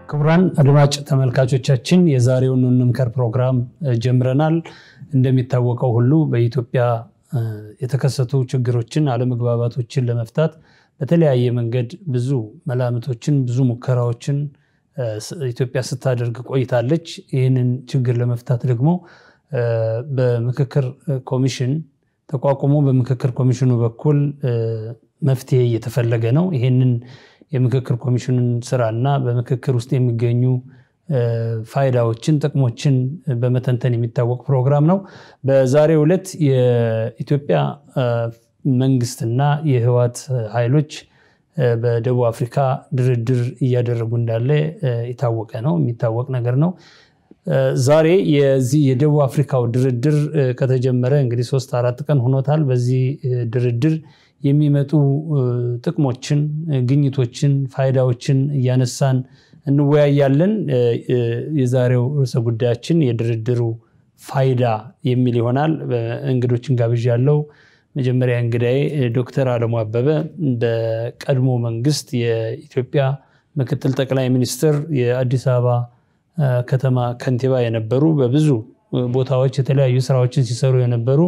ክቡራን አድማጭ ተመልካቾቻችን የዛሬውን እንምከር ፕሮግራም ጀምረናል። እንደሚታወቀው ሁሉ በኢትዮጵያ የተከሰቱ ችግሮችን አለመግባባቶችን ለመፍታት በተለያየ መንገድ ብዙ መላምቶችን ብዙ ሙከራዎችን ኢትዮጵያ ስታደርግ ቆይታለች። ይህንን ችግር ለመፍታት ደግሞ በምክክር ኮሚሽን ተቋቁሞ በምክክር ኮሚሽኑ በኩል መፍትሄ እየተፈለገ ነው። ይሄንን የምክክር ኮሚሽኑን ስራና በምክክር ውስጥ የሚገኙ ፋይዳዎችን ጥቅሞችን በመተንተን የሚታወቅ ፕሮግራም ነው። በዛሬው ዕለት የኢትዮጵያ መንግስትና የህወሓት ኃይሎች በደቡብ አፍሪካ ድርድር እያደረጉ እንዳለ የታወቀ ነው፣ የሚታወቅ ነገር ነው። ዛሬ የዚህ የደቡብ አፍሪካው ድርድር ከተጀመረ እንግዲህ 3-4 ቀን ሆኖታል። በዚህ ድርድር የሚመጡ ጥቅሞችን፣ ግኝቶችን፣ ፋይዳዎችን እያነሳን እንወያያለን። የዛሬው ርዕሰ ጉዳያችን የድርድሩ ፋይዳ የሚል ይሆናል። እንግዶችን ጋብዣለሁ። መጀመሪያ እንግዳዬ ዶክተር አለሙ አበበ በቀድሞ መንግስት የኢትዮጵያ ምክትል ጠቅላይ ሚኒስትር የአዲስ አበባ ከተማ ከንቲባ የነበሩ በብዙ ቦታዎች የተለያዩ ስራዎችን ሲሰሩ የነበሩ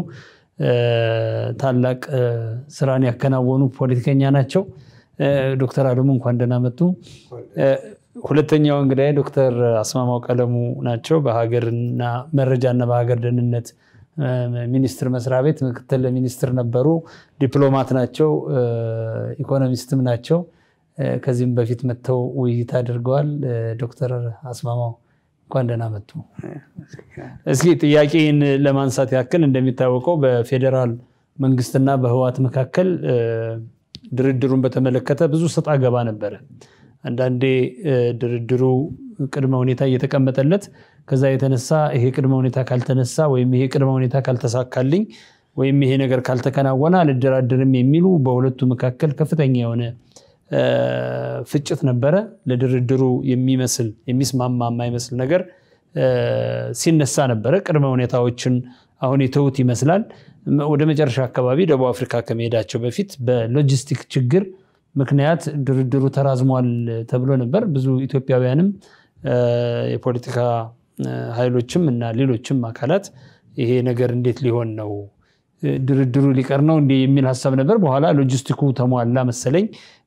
ታላቅ ስራን ያከናወኑ ፖለቲከኛ ናቸው። ዶክተር አለሙ እንኳን ደህና መጡ። ሁለተኛው እንግዳዬ ዶክተር አስማማው ቀለሙ ናቸው። በሀገርና መረጃና በሀገር ደህንነት ሚኒስትር መስሪያ ቤት ምክትል ሚኒስትር ነበሩ። ዲፕሎማት ናቸው፣ ኢኮኖሚስትም ናቸው። ከዚህም በፊት መተው ውይይት አድርገዋል። ዶክተር አስማማው እንኳን ደህና መጡ። እስኪ ጥያቄን ለማንሳት ያክል እንደሚታወቀው በፌደራል መንግስትና በህወሓት መካከል ድርድሩን በተመለከተ ብዙ ሰጣ ገባ ነበረ። አንዳንዴ ድርድሩ ቅድመ ሁኔታ እየተቀመጠለት ከዛ የተነሳ ይሄ ቅድመ ሁኔታ ካልተነሳ ወይም ይሄ ቅድመ ሁኔታ ካልተሳካልኝ ወይም ይሄ ነገር ካልተከናወነ አልደራደርም የሚሉ በሁለቱ መካከል ከፍተኛ የሆነ ፍጭት ነበረ። ለድርድሩ የሚስማማ የማይመስል ነገር ሲነሳ ነበረ። ቅድመ ሁኔታዎችን አሁን የተውት ይመስላል። ወደ መጨረሻ አካባቢ ደቡብ አፍሪካ ከመሄዳቸው በፊት በሎጂስቲክ ችግር ምክንያት ድርድሩ ተራዝሟል ተብሎ ነበር። ብዙ ኢትዮጵያውያንም የፖለቲካ ኃይሎችም እና ሌሎችም አካላት ይሄ ነገር እንዴት ሊሆን ነው፣ ድርድሩ ሊቀር ነው እንዴ የሚል ሐሳብ ነበር። በኋላ ሎጂስቲኩ ተሟላ መሰለኝ።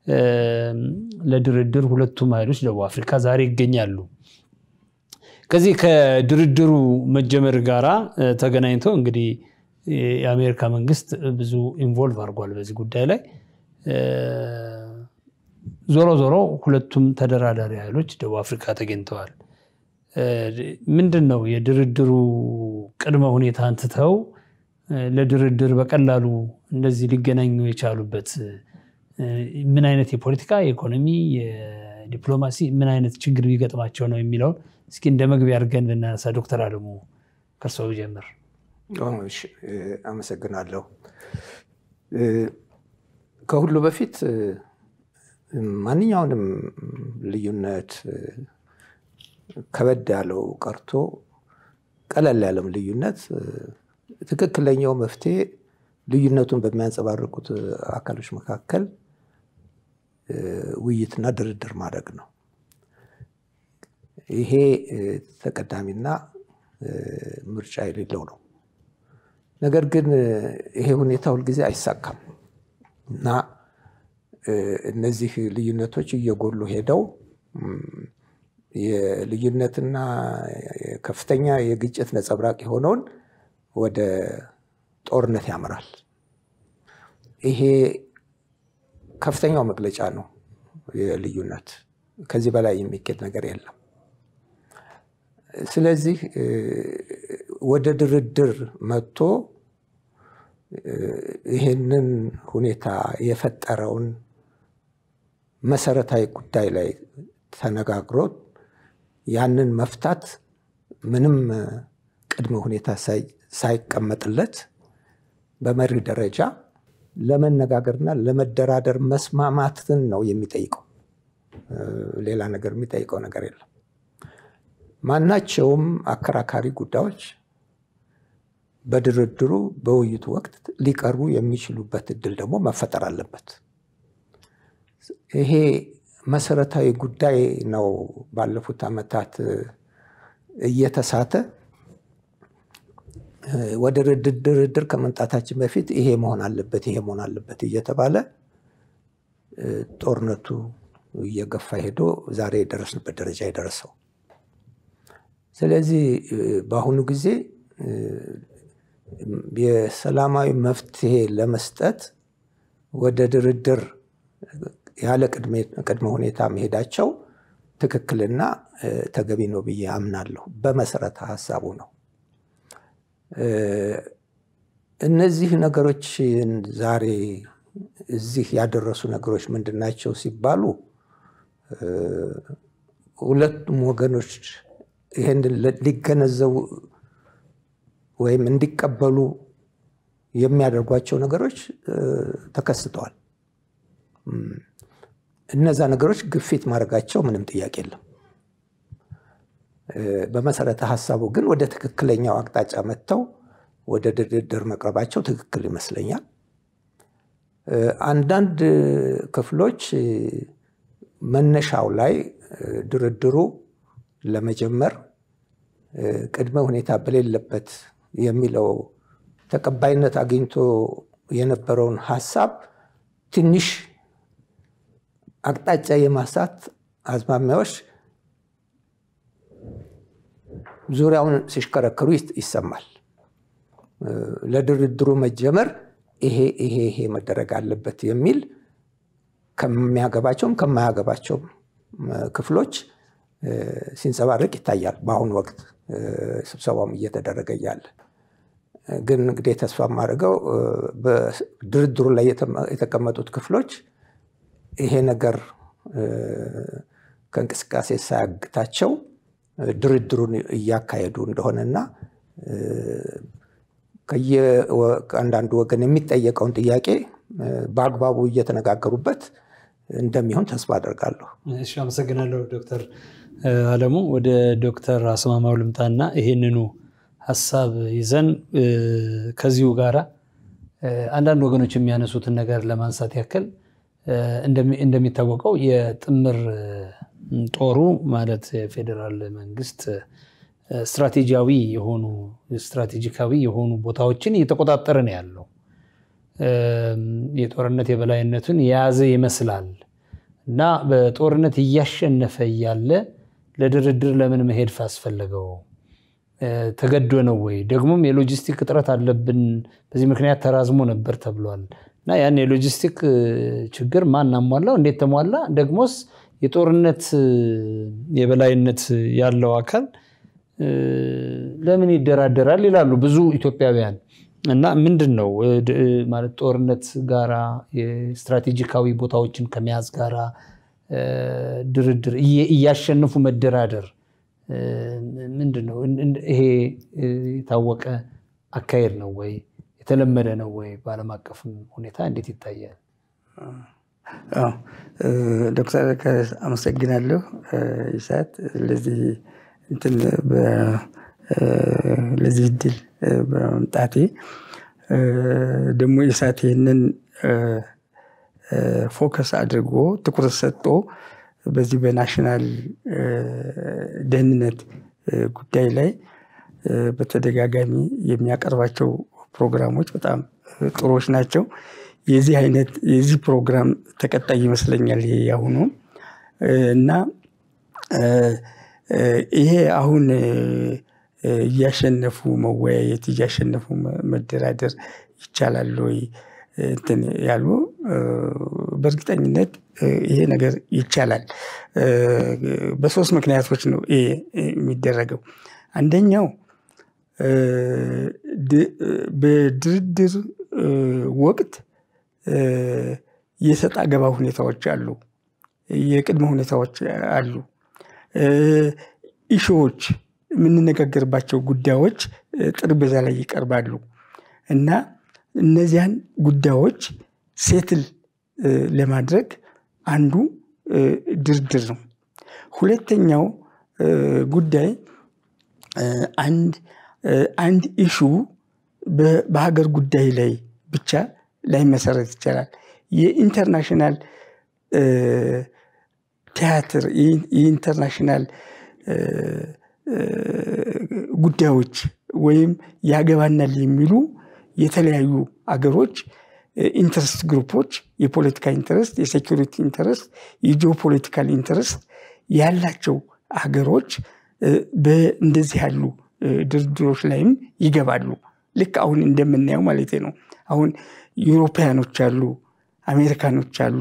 ለድርድር ሁለቱም ኃይሎች ደቡብ አፍሪካ ዛሬ ይገኛሉ። ከዚህ ከድርድሩ መጀመር ጋራ ተገናኝቶ እንግዲህ የአሜሪካ መንግስት ብዙ ኢንቮልቭ አድርጓል በዚህ ጉዳይ ላይ። ዞሮ ዞሮ ሁለቱም ተደራዳሪ ኃይሎች ደቡብ አፍሪካ ተገኝተዋል። ምንድነው የድርድሩ ቅድመ ሁኔታ አንተው ለድርድር በቀላሉ እንደዚህ ሊገናኙ የቻሉበት ምን አይነት የፖለቲካ፣ የኢኮኖሚ፣ የዲፕሎማሲ ምን አይነት ችግር ቢገጥማቸው ነው የሚለው እስኪ እንደ መግቢያ አድርገን ብናነሳ። ዶክተር አለሙ ከርሶ ጀምር። እሺ፣ አመሰግናለሁ። ከሁሉ በፊት ማንኛውንም ልዩነት ከበድ ያለው ቀርቶ ቀለል ያለም ልዩነት ትክክለኛው መፍትሄ ልዩነቱን በሚያንጸባርቁት አካሎች መካከል ውይይትና ድርድር ማድረግ ነው። ይሄ ተቀዳሚና ምርጫ የሌለው ነው። ነገር ግን ይሄ ሁኔታ ሁልጊዜ አይሳካም እና እነዚህ ልዩነቶች እየጎሉ ሄደው የልዩነትና ከፍተኛ የግጭት ነጸብራቅ የሆነውን ወደ ጦርነት ያመራል። ይሄ ከፍተኛው መግለጫ ነው የልዩነት። ከዚህ በላይ የሚኬድ ነገር የለም። ስለዚህ ወደ ድርድር መጥቶ ይሄንን ሁኔታ የፈጠረውን መሰረታዊ ጉዳይ ላይ ተነጋግሮ ያንን መፍታት ምንም ቅድመ ሁኔታ ሳይቀመጥለት በመሪ ደረጃ ለመነጋገርና ለመደራደር መስማማትን ነው የሚጠይቀው። ሌላ ነገር የሚጠይቀው ነገር የለም። ማናቸውም አከራካሪ ጉዳዮች በድርድሩ በውይይቱ ወቅት ሊቀርቡ የሚችሉበት እድል ደግሞ መፈጠር አለበት። ይሄ መሰረታዊ ጉዳይ ነው ባለፉት አመታት እየተሳተ ወደ ድርድር ከመንጣታችን በፊት ይሄ መሆን አለበት እየተባለ ጦርነቱ እየገፋ ሄዶ ዛሬ የደረስንበት ደረጃ የደረሰው። ስለዚህ በአሁኑ ጊዜ የሰላማዊ መፍትሄ ለመስጠት ወደ ድርድር ያለ ቅድመ ሁኔታ መሄዳቸው ትክክልና ተገቢ ነው ብዬ አምናለሁ። በመሰረተ ሐሳቡ ነው። እነዚህ ነገሮች ዛሬ እዚህ ያደረሱ ነገሮች ምንድናቸው ሲባሉ ሁለቱም ወገኖች ይሄን ሊገነዘቡ ወይም እንዲቀበሉ የሚያደርጓቸው ነገሮች ተከስተዋል። እነዛ ነገሮች ግፊት ማድረጋቸው ምንም ጥያቄ የለም። በመሰረተ ሐሳቡ ግን ወደ ትክክለኛው አቅጣጫ መጥተው ወደ ድርድር መቅረባቸው ትክክል ይመስለኛል። አንዳንድ ክፍሎች መነሻው ላይ ድርድሩ ለመጀመር ቅድመ ሁኔታ በሌለበት የሚለው ተቀባይነት አግኝቶ የነበረውን ሐሳብ ትንሽ አቅጣጫ የማሳት አዝማሚያዎች ዙሪያውን ሲሽከረከሩ ይሰማል። ለድርድሩ መጀመር ይሄ መደረግ አለበት የሚል ከሚያገባቸውም ከማያገባቸውም ክፍሎች ሲንጸባረቅ ይታያል። በአሁኑ ወቅት ስብሰባውም እየተደረገ ያለ ግን እንግዲህ ተስፋ ማድረገው በድርድሩ ላይ የተቀመጡት ክፍሎች ይሄ ነገር ከእንቅስቃሴ ሳያግታቸው ድርድሩን እያካሄዱ እንደሆነና ከአንዳንዱ ወገን የሚጠየቀውን ጥያቄ በአግባቡ እየተነጋገሩበት እንደሚሆን ተስፋ አደርጋለሁ። እሺ፣ አመሰግናለሁ ዶክተር አለሙ። ወደ ዶክተር አስማማው ልምጣና ይሄንኑ ሐሳብ ይዘን ከዚሁ ጋራ አንዳንድ ወገኖች የሚያነሱትን ነገር ለማንሳት ያክል እንደሚታወቀው የጥምር ጦሩ ማለት የፌደራል መንግስት ስትራቴጂካዊ የሆኑ ቦታዎችን እየተቆጣጠረ ነው ያለው። የጦርነት የበላይነቱን የያዘ ይመስላል እና በጦርነት እያሸነፈ ያለ ለድርድር ለምን መሄድ አስፈለገው? ተገዶ ነው ወይ? ደግሞም የሎጂስቲክ እጥረት አለብን፣ በዚህ ምክንያት ተራዝሞ ነበር ተብሏል እና ያን የሎጂስቲክ ችግር ማን አሟላው? እንዴት ተሟላ? ደግሞስ የጦርነት የበላይነት ያለው አካል ለምን ይደራደራል ይላሉ ብዙ ኢትዮጵያውያን። እና ምንድነው ማለት ጦርነት ጋራ የስትራቴጂካዊ ቦታዎችን ከመያዝ ጋራ ድርድር እያሸነፉ መደራደር ምንድነው? ይሄ የታወቀ አካሄድ ነው ወይ? የተለመደ ነው ወይ? በዓለም አቀፍ ሁኔታ እንዴት ይታያል? ዶክተር አመሰግናለሁ ይሳት ለዚህ ለዚህ ድል በመምጣቴ ደግሞ ይሳት ይህንን ፎከስ አድርጎ ትኩረት ሰጥቶ በዚህ በናሽናል ደህንነት ጉዳይ ላይ በተደጋጋሚ የሚያቀርባቸው ፕሮግራሞች በጣም ጥሩዎች ናቸው። የዚህ ፕሮግራም ተቀጣይ ይመስለኛል ይሄ ያሁኑ እና ይሄ አሁን እያሸነፉ መወያየት እያሸነፉ መደራደር ይቻላል ወይ ያሉ በእርግጠኝነት ይሄ ነገር ይቻላል። በሶስት ምክንያቶች ነው ይሄ የሚደረገው። አንደኛው በድርድር ወቅት የሰጣ ገባ ሁኔታዎች አሉ፣ የቅድመ ሁኔታዎች አሉ። ኢሹዎች የምንነጋገርባቸው ጉዳዮች ጠረጴዛ ላይ ይቀርባሉ እና እነዚያን ጉዳዮች ሴትል ለማድረግ አንዱ ድርድር ነው። ሁለተኛው ጉዳይ አንድ ኢሹ በሀገር ጉዳይ ላይ ብቻ ላይ መሰረት ይችላል። የኢንተርናሽናል ቲያትር የኢንተርናሽናል ጉዳዮች ወይም ያገባናል የሚሉ የተለያዩ አገሮች ኢንተረስት ግሩፖች የፖለቲካ ኢንተረስት፣ የሴኩሪቲ ኢንተረስት፣ የጂኦፖለቲካል ኢንተረስት ያላቸው አገሮች በእንደዚህ ያሉ ድርድሮች ላይም ይገባሉ። ልክ አሁን እንደምናየው ማለት ነው። አሁን ዩሮፒያኖች አሉ፣ አሜሪካኖች አሉ፣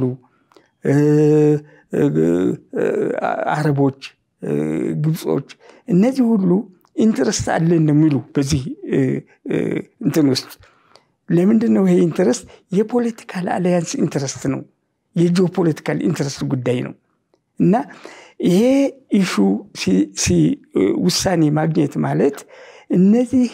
አረቦች፣ ግብጾች እነዚህ ሁሉ ኢንተረስት አለን የሚሉ በዚህ እንትን ውስጥ ለምንድን ነው ይሄ ኢንተረስት? የፖለቲካል አላያንስ ኢንተረስት ነው፣ የጂኦፖለቲካል ኢንተረስት ጉዳይ ነው። እና ይሄ ኢሹ ውሳኔ ማግኘት ማለት እነዚህ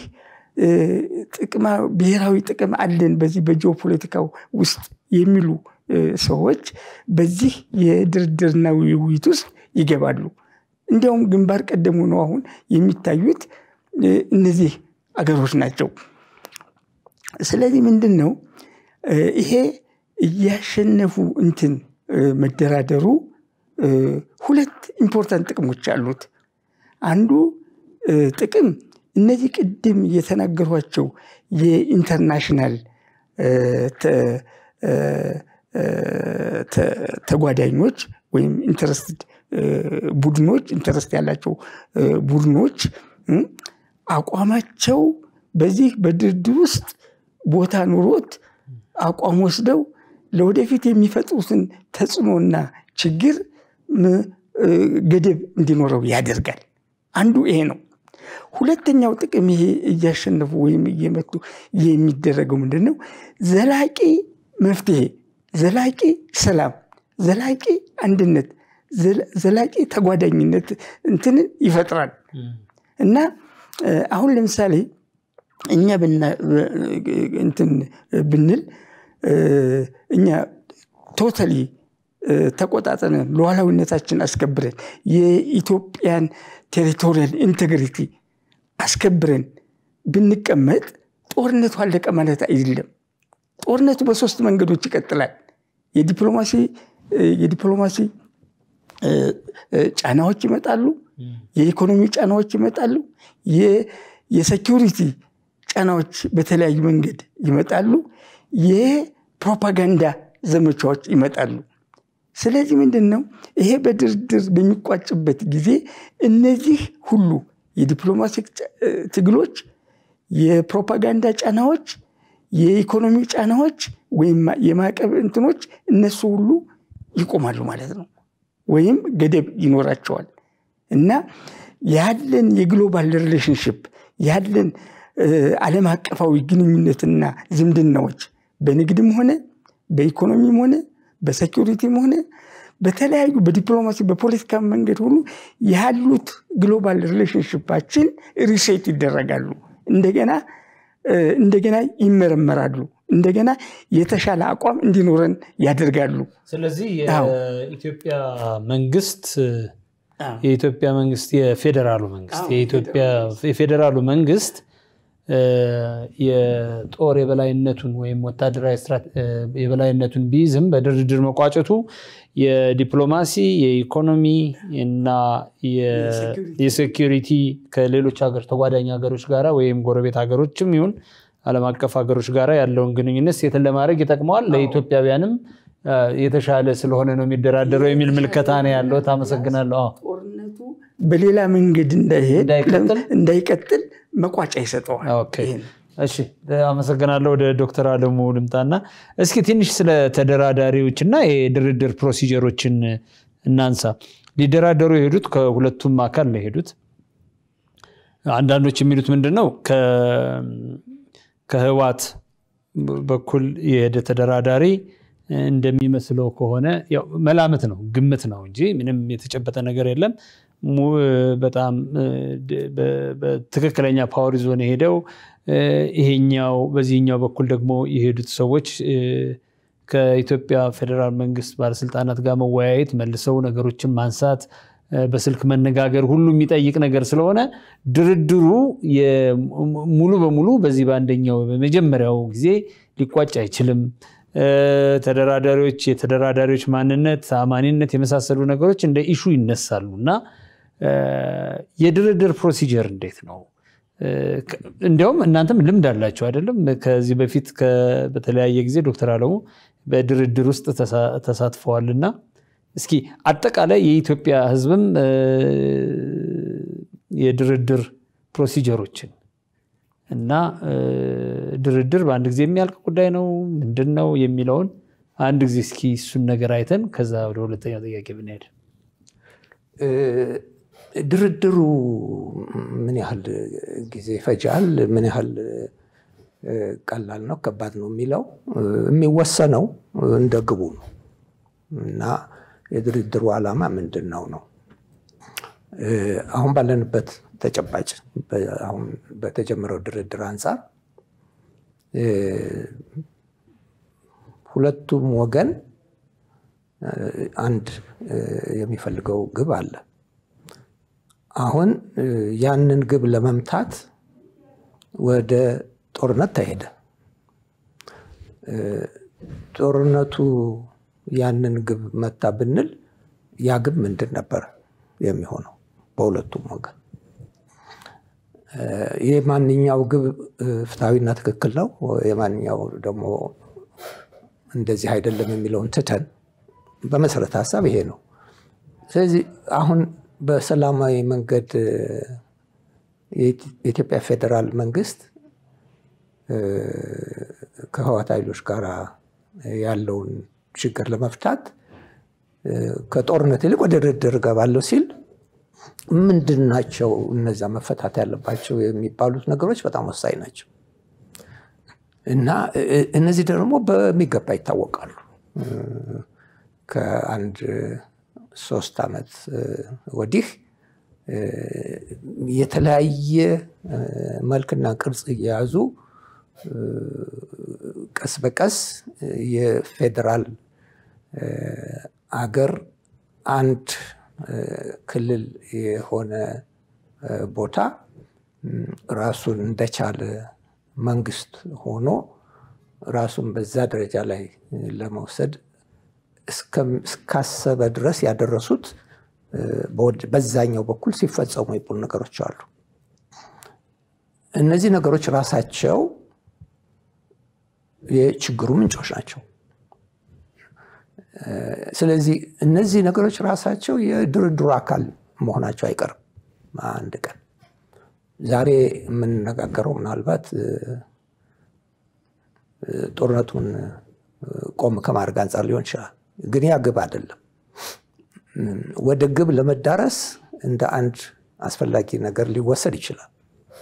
ብሔራዊ ጥቅም አለን በዚህ በጂኦፖለቲካው ውስጥ የሚሉ ሰዎች በዚህ የድርድርና ውይይት ውስጥ ይገባሉ። እንዲያውም ግንባር ቀደም ሆነው አሁን የሚታዩት እነዚህ አገሮች ናቸው። ስለዚህ ምንድን ነው ይሄ እያሸነፉ እንትን መደራደሩ ሁለት ኢምፖርታንት ጥቅሞች አሉት። አንዱ ጥቅም እነዚህ ቅድም የተናገሯቸው የኢንተርናሽናል ተጓዳኞች ወይም ኢንተረስትድ ቡድኖች ኢንተረስት ያላቸው ቡድኖች አቋማቸው በዚህ በድርድር ውስጥ ቦታ ኑሮት አቋም ወስደው ለወደፊት የሚፈጥሩትን ተጽዕኖና ችግር ገደብ እንዲኖረው ያደርጋል። አንዱ ይሄ ነው። ሁለተኛው ጥቅም ይሄ እያሸነፉ ወይም እየመቱ የሚደረገው ምንድነው? ዘላቂ መፍትሄ፣ ዘላቂ ሰላም፣ ዘላቂ አንድነት፣ ዘላቂ ተጓዳኝነት እንትን ይፈጥራል። እና አሁን ለምሳሌ እኛ እንትን ብንል እኛ ቶታሊ ተቆጣጠረን ሉዓላዊነታችን አስከብረን የኢትዮጵያን ቴሪቶሪያል ኢንቴግሪቲ አስከብረን ብንቀመጥ ጦርነቱ አለቀ ማለት አይደለም። ጦርነቱ በሶስት መንገዶች ይቀጥላል። የዲፕሎማሲ ጫናዎች ይመጣሉ፣ የኢኮኖሚ ጫናዎች ይመጣሉ፣ የሴኩሪቲ ጫናዎች በተለያዩ መንገድ ይመጣሉ፣ የፕሮፓጋንዳ ዘመቻዎች ይመጣሉ። ስለዚህ ምንድነው ይሄ በድርድር በሚቋጭበት ጊዜ እነዚህ ሁሉ የዲፕሎማቲክ ትግሎች፣ የፕሮፓጋንዳ ጫናዎች፣ የኢኮኖሚ ጫናዎች ወይም የማዕቀብ እንትኖች እነሱ ሁሉ ይቆማሉ ማለት ነው፣ ወይም ገደብ ይኖራቸዋል። እና ያለን የግሎባል ሪሌሽንሺፕ ያለን ዓለም አቀፋዊ ግንኙነትና ዝምድናዎች በንግድም ሆነ በኢኮኖሚም ሆነ በሴኩሪቲም ሆነ በተለያዩ በዲፕሎማሲ በፖለቲካ መንገድ ሁሉ ያሉት ግሎባል ሪሌሽንሺፓችን ሪሴት ይደረጋሉ፣ እንደገና ይመረመራሉ፣ እንደገና የተሻለ አቋም እንዲኖረን ያደርጋሉ። ስለዚህ የኢትዮጵያ መንግስት የፌዴራሉ መንግስት የጦር የበላይነቱን ወይም ወታደራዊ የበላይነቱን ቢይዝም በድርድር መቋጨቱ የዲፕሎማሲ የኢኮኖሚ እና የሴኩሪቲ ከሌሎች ሀገር ተጓዳኝ ሀገሮች ጋራ ወይም ጎረቤት ሀገሮችም ይሁን ዓለም አቀፍ ሀገሮች ጋራ ያለውን ግንኙነት ሴትን ለማድረግ ይጠቅመዋል። ለኢትዮጵያውያንም የተሻለ ስለሆነ ነው የሚደራደረው የሚል ምልከታ ነው ያለው። ታመሰግናለሁ። ጦርነቱ በሌላ መንገድ እንዳይቀጥል መቋጫ ይሰጠዋል። ኦኬ እሺ፣ አመሰግናለሁ። ወደ ዶክተር አለሙ ልምጣና እስኪ ትንሽ ስለ ተደራዳሪዎችና የድርድር ፕሮሲጀሮችን እናንሳ። ሊደራደሩ የሄዱት ከሁለቱም አካል ነው የሄዱት። አንዳንዶች የሚሉት ምንድነው ከህዋት በኩል የሄደ ተደራዳሪ እንደሚመስለው ከሆነ ያው መላምት ነው፣ ግምት ነው እንጂ ምንም የተጨበጠ ነገር የለም። በጣም በትክክለኛ ፓወር ዞን ሄደው ይሄኛው በዚህኛው በኩል ደግሞ የሄዱት ሰዎች ከኢትዮጵያ ፌደራል መንግስት ባለስልጣናት ጋር መወያየት፣ መልሰው ነገሮችን ማንሳት፣ በስልክ መነጋገር ሁሉ የሚጠይቅ ነገር ስለሆነ ድርድሩ ሙሉ በሙሉ በዚህ በአንደኛው በመጀመሪያው ጊዜ ሊቋጭ አይችልም ተደራዳሪዎች የተደራዳሪዎች ማንነት አማኒነት የመሳሰሉ ነገሮች እንደ ኢሹ ይነሳሉና የድርድር ፕሮሲጀር እንዴት ነው? እንዲያውም እናንተም ልምድ አላችሁ አይደለም? ከዚህ በፊት በተለያየ ጊዜ ዶክተር አለሙ በድርድር ውስጥ ተሳትፈዋልና እስኪ አጠቃላይ የኢትዮጵያ ህዝብም የድርድር ፕሮሲጀሮችን እና ድርድር በአንድ ጊዜ የሚያልቅ ጉዳይ ነው ምንድነው የሚለውን አንድ ጊዜ እስኪ እሱን ነገር አይተን ከዛ ወደ ሁለተኛው ጥያቄ ብንሄድ። ድርድሩ ምን ያህል ጊዜ ይፈጃል፣ ምን ያህል ቀላል ነው ከባድ ነው የሚለው የሚወሰነው እንደ ግቡ ነው እና የድርድሩ ዓላማ ምንድነው ነው። አሁን ባለንበት ተጨባጭ አሁን በተጀመረው ድርድር አንፃር ሁለቱም ወገን አንድ የሚፈልገው ግብ አለ። አሁን ያንን ግብ ለመምታት ወደ ጦርነት ተሄደ። ጦርነቱ ያንን ግብ መታ ብንል ያ ግብ ምንድን ነበር የሚሆነው በሁለቱም ወገን? የማንኛው ግብ ፍትሃዊና ትክክል ነው የማንኛው ደግሞ እንደዚህ አይደለም የሚለውን ትተን በመሰረተ ሐሳብ ይሄ ነው። ስለዚህ አሁን በሰላማዊ መንገድ የኢትዮጵያ ፌደራል መንግስት ከህወሓት ኃይሎች ጋር ያለውን ችግር ለመፍታት ከጦርነት ይልቅ ወደ ድርድር ገባለሁ ሲል ምንድናቸው እነዛ መፈታት ያለባቸው የሚባሉት ነገሮች በጣም ወሳኝ ናቸው እና እነዚህ ደግሞ በሚገባ ይታወቃሉ። ከአንድ 3 ዓመት ወዲህ የተለያየ መልክና ቅርጽ እየያዙ ቀስ በቀስ የፌደራል አገር አንድ ክልል የሆነ ቦታ ራሱን እንደቻለ መንግስት ሆኖ ራሱን በዛ ደረጃ ላይ ለመውሰድ እስካሰበ ድረስ ያደረሱት በዛኛው በኩል ሲፈጸሙ የቆዩ ነገሮች አሉ። እነዚህ ነገሮች ራሳቸው የችግሩ ምንጮች ናቸው። ስለዚህ እነዚህ ነገሮች ራሳቸው የድርድሩ አካል መሆናቸው አይቀርም። አንድ ቀን ዛሬ የምንነጋገረው ምናልባት ጦርነቱን ቆም ከማድረግ አንፃር ሊሆን ይችላል፣ ግን ያ ግብ አይደለም። ወደ ግብ ለመዳረስ እንደ አንድ አስፈላጊ ነገር ሊወሰድ ይችላል።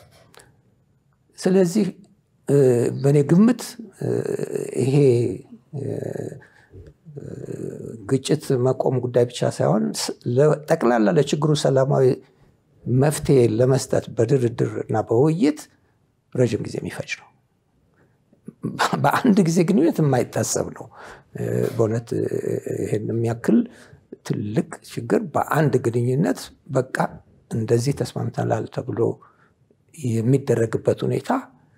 ስለዚህ በእኔ ግምት ይሄ ግጭት መቆም ጉዳይ ብቻ ሳይሆን ጠቅላላ ለችግሩ ሰላማዊ መፍትሄ ለመስጠት በድርድር እና በውይይት ረጅም ጊዜ የሚፈጅ ነው። በአንድ ጊዜ ግንኙነት የማይታሰብ ነው። በእውነት ይሄን የሚያክል ትልቅ ችግር በአንድ ግንኙነት በቃ እንደዚህ ተስማምተናል ተብሎ የሚደረግበት ሁኔታ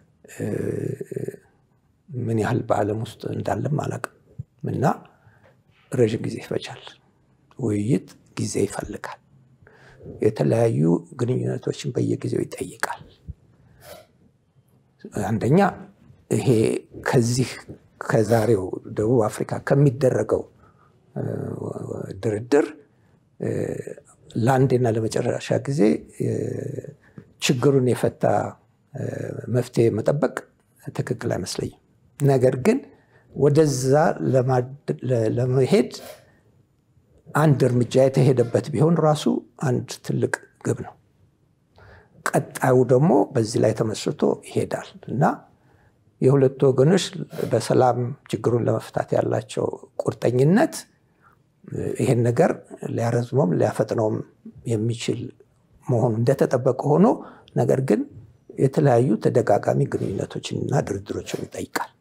ምን ያህል በዓለም ውስጥ እንዳለም አላውቅም እና ረጅም ጊዜ ይፈጃል። ውይይት ጊዜ ይፈልጋል። የተለያዩ ግንኙነቶችን በየጊዜው ይጠይቃል። አንደኛ ይሄ ከዚህ ከዛሬው ደቡብ አፍሪካ ከሚደረገው ድርድር ለአንዴና ለመጨረሻ ጊዜ ችግሩን የፈታ መፍትሄ መጠበቅ ትክክል አይመስለኝም። ነገር ግን ወደዛ ለመሄድ አንድ እርምጃ የተሄደበት ቢሆን ራሱ አንድ ትልቅ ግብ ነው። ቀጣዩ ደግሞ በዚህ ላይ ተመስርቶ ይሄዳል እና የሁለቱ ወገኖች በሰላም ችግሩን ለመፍታት ያላቸው ቁርጠኝነት ይሄን ነገር ሊያረዝመውም ሊያፈጥነውም የሚችል መሆኑ እንደተጠበቀ ሆኖ ነገር ግን የተለያዩ ተደጋጋሚ ግንኙነቶችንና ድርድሮችን ይጠይቃል።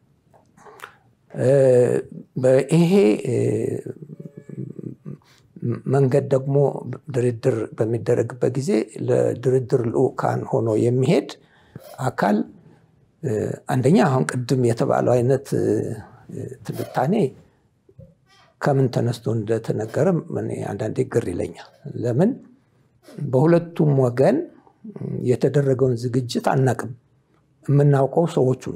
ይሄ መንገድ ደግሞ ድርድር በሚደረግበት ጊዜ ለድርድር ልኡካን ሆኖ የሚሄድ አካል አንደኛ አሁን ቅድም የተባለው አይነት ትንታኔ ከምን ተነስቶ እንደተነገረ እኔ አንዳንዴ ግር ይለኛል። ለምን በሁለቱም ወገን የተደረገውን ዝግጅት አናቅም። የምናውቀው ሰዎቹን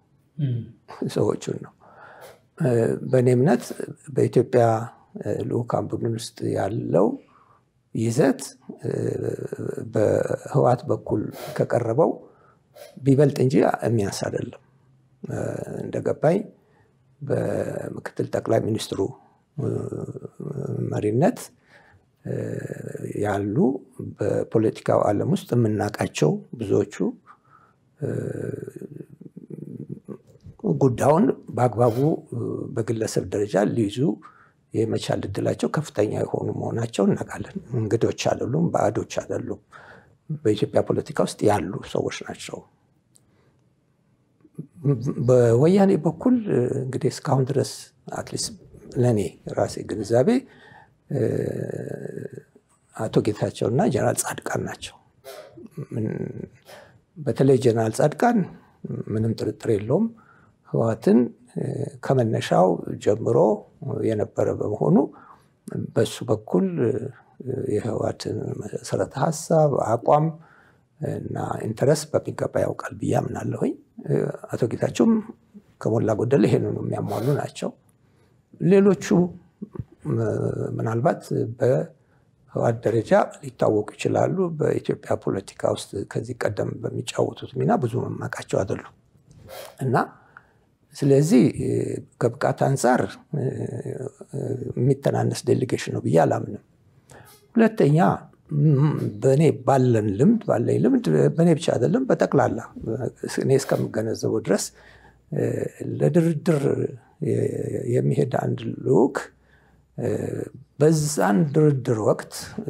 ነው። በእኔ እምነት በኢትዮጵያ ልዑካን ቡድን ውስጥ ያለው ይዘት በህወሓት በኩል ከቀረበው ቢበልጥ እንጂ የሚያንስ አይደለም። እንደገባኝ በምክትል ጠቅላይ ሚኒስትሩ መሪነት ያሉ በፖለቲካው ዓለም ውስጥ የምናውቃቸው ብዙዎቹ ጉዳዩን በአግባቡ በግለሰብ ደረጃ ሊይዙ የመቻል እድላቸው ከፍተኛ የሆኑ መሆናቸው እናውቃለን። እንግዶች አይደሉም፣ ባዕዶች አይደሉም። በኢትዮጵያ ፖለቲካ ውስጥ ያሉ ሰዎች ናቸው። በወያኔ በኩል እንግዲህ እስካሁን ድረስ አትሊስት ለኔ ራሴ ግንዛቤ አቶ ጌታቸውና ጀነራል ጻድቃን ናቸው። በተለይ ጀነራል ጻድቃን ምንም ጥርጥር የለውም ህወሓትን ከመነሻው ጀምሮ የነበረ በመሆኑ በሱ በኩል የህወሓትን መሰረተ ሐሳብ አቋም እና ኢንተረስት በሚገባ ያውቃል ብዬ አምናለሁኝ። አቶ ጌታቸውም ከሞላ ጎደል ይሄንን የሚያሟሉ ናቸው። ሌሎቹ ምናልባት በህወሓት ደረጃ ሊታወቁ ይችላሉ። በኢትዮጵያ ፖለቲካ ውስጥ ከዚህ ቀደም በሚጫወቱት ሚና ብዙ መማቃቸው አይደሉም እና ስለዚህ ከብቃት አንፃር የሚተናነስ ዴሊጌሽን ነው ብዬ አላምንም። ሁለተኛ በእኔ ባለኝ ልምድ በእኔ ብቻ አይደለም በጠቅላላ እኔ እስከምገነዘበው ድረስ ለድርድር የሚሄድ አንድ ልዑክ በዛን ድርድር ወቅት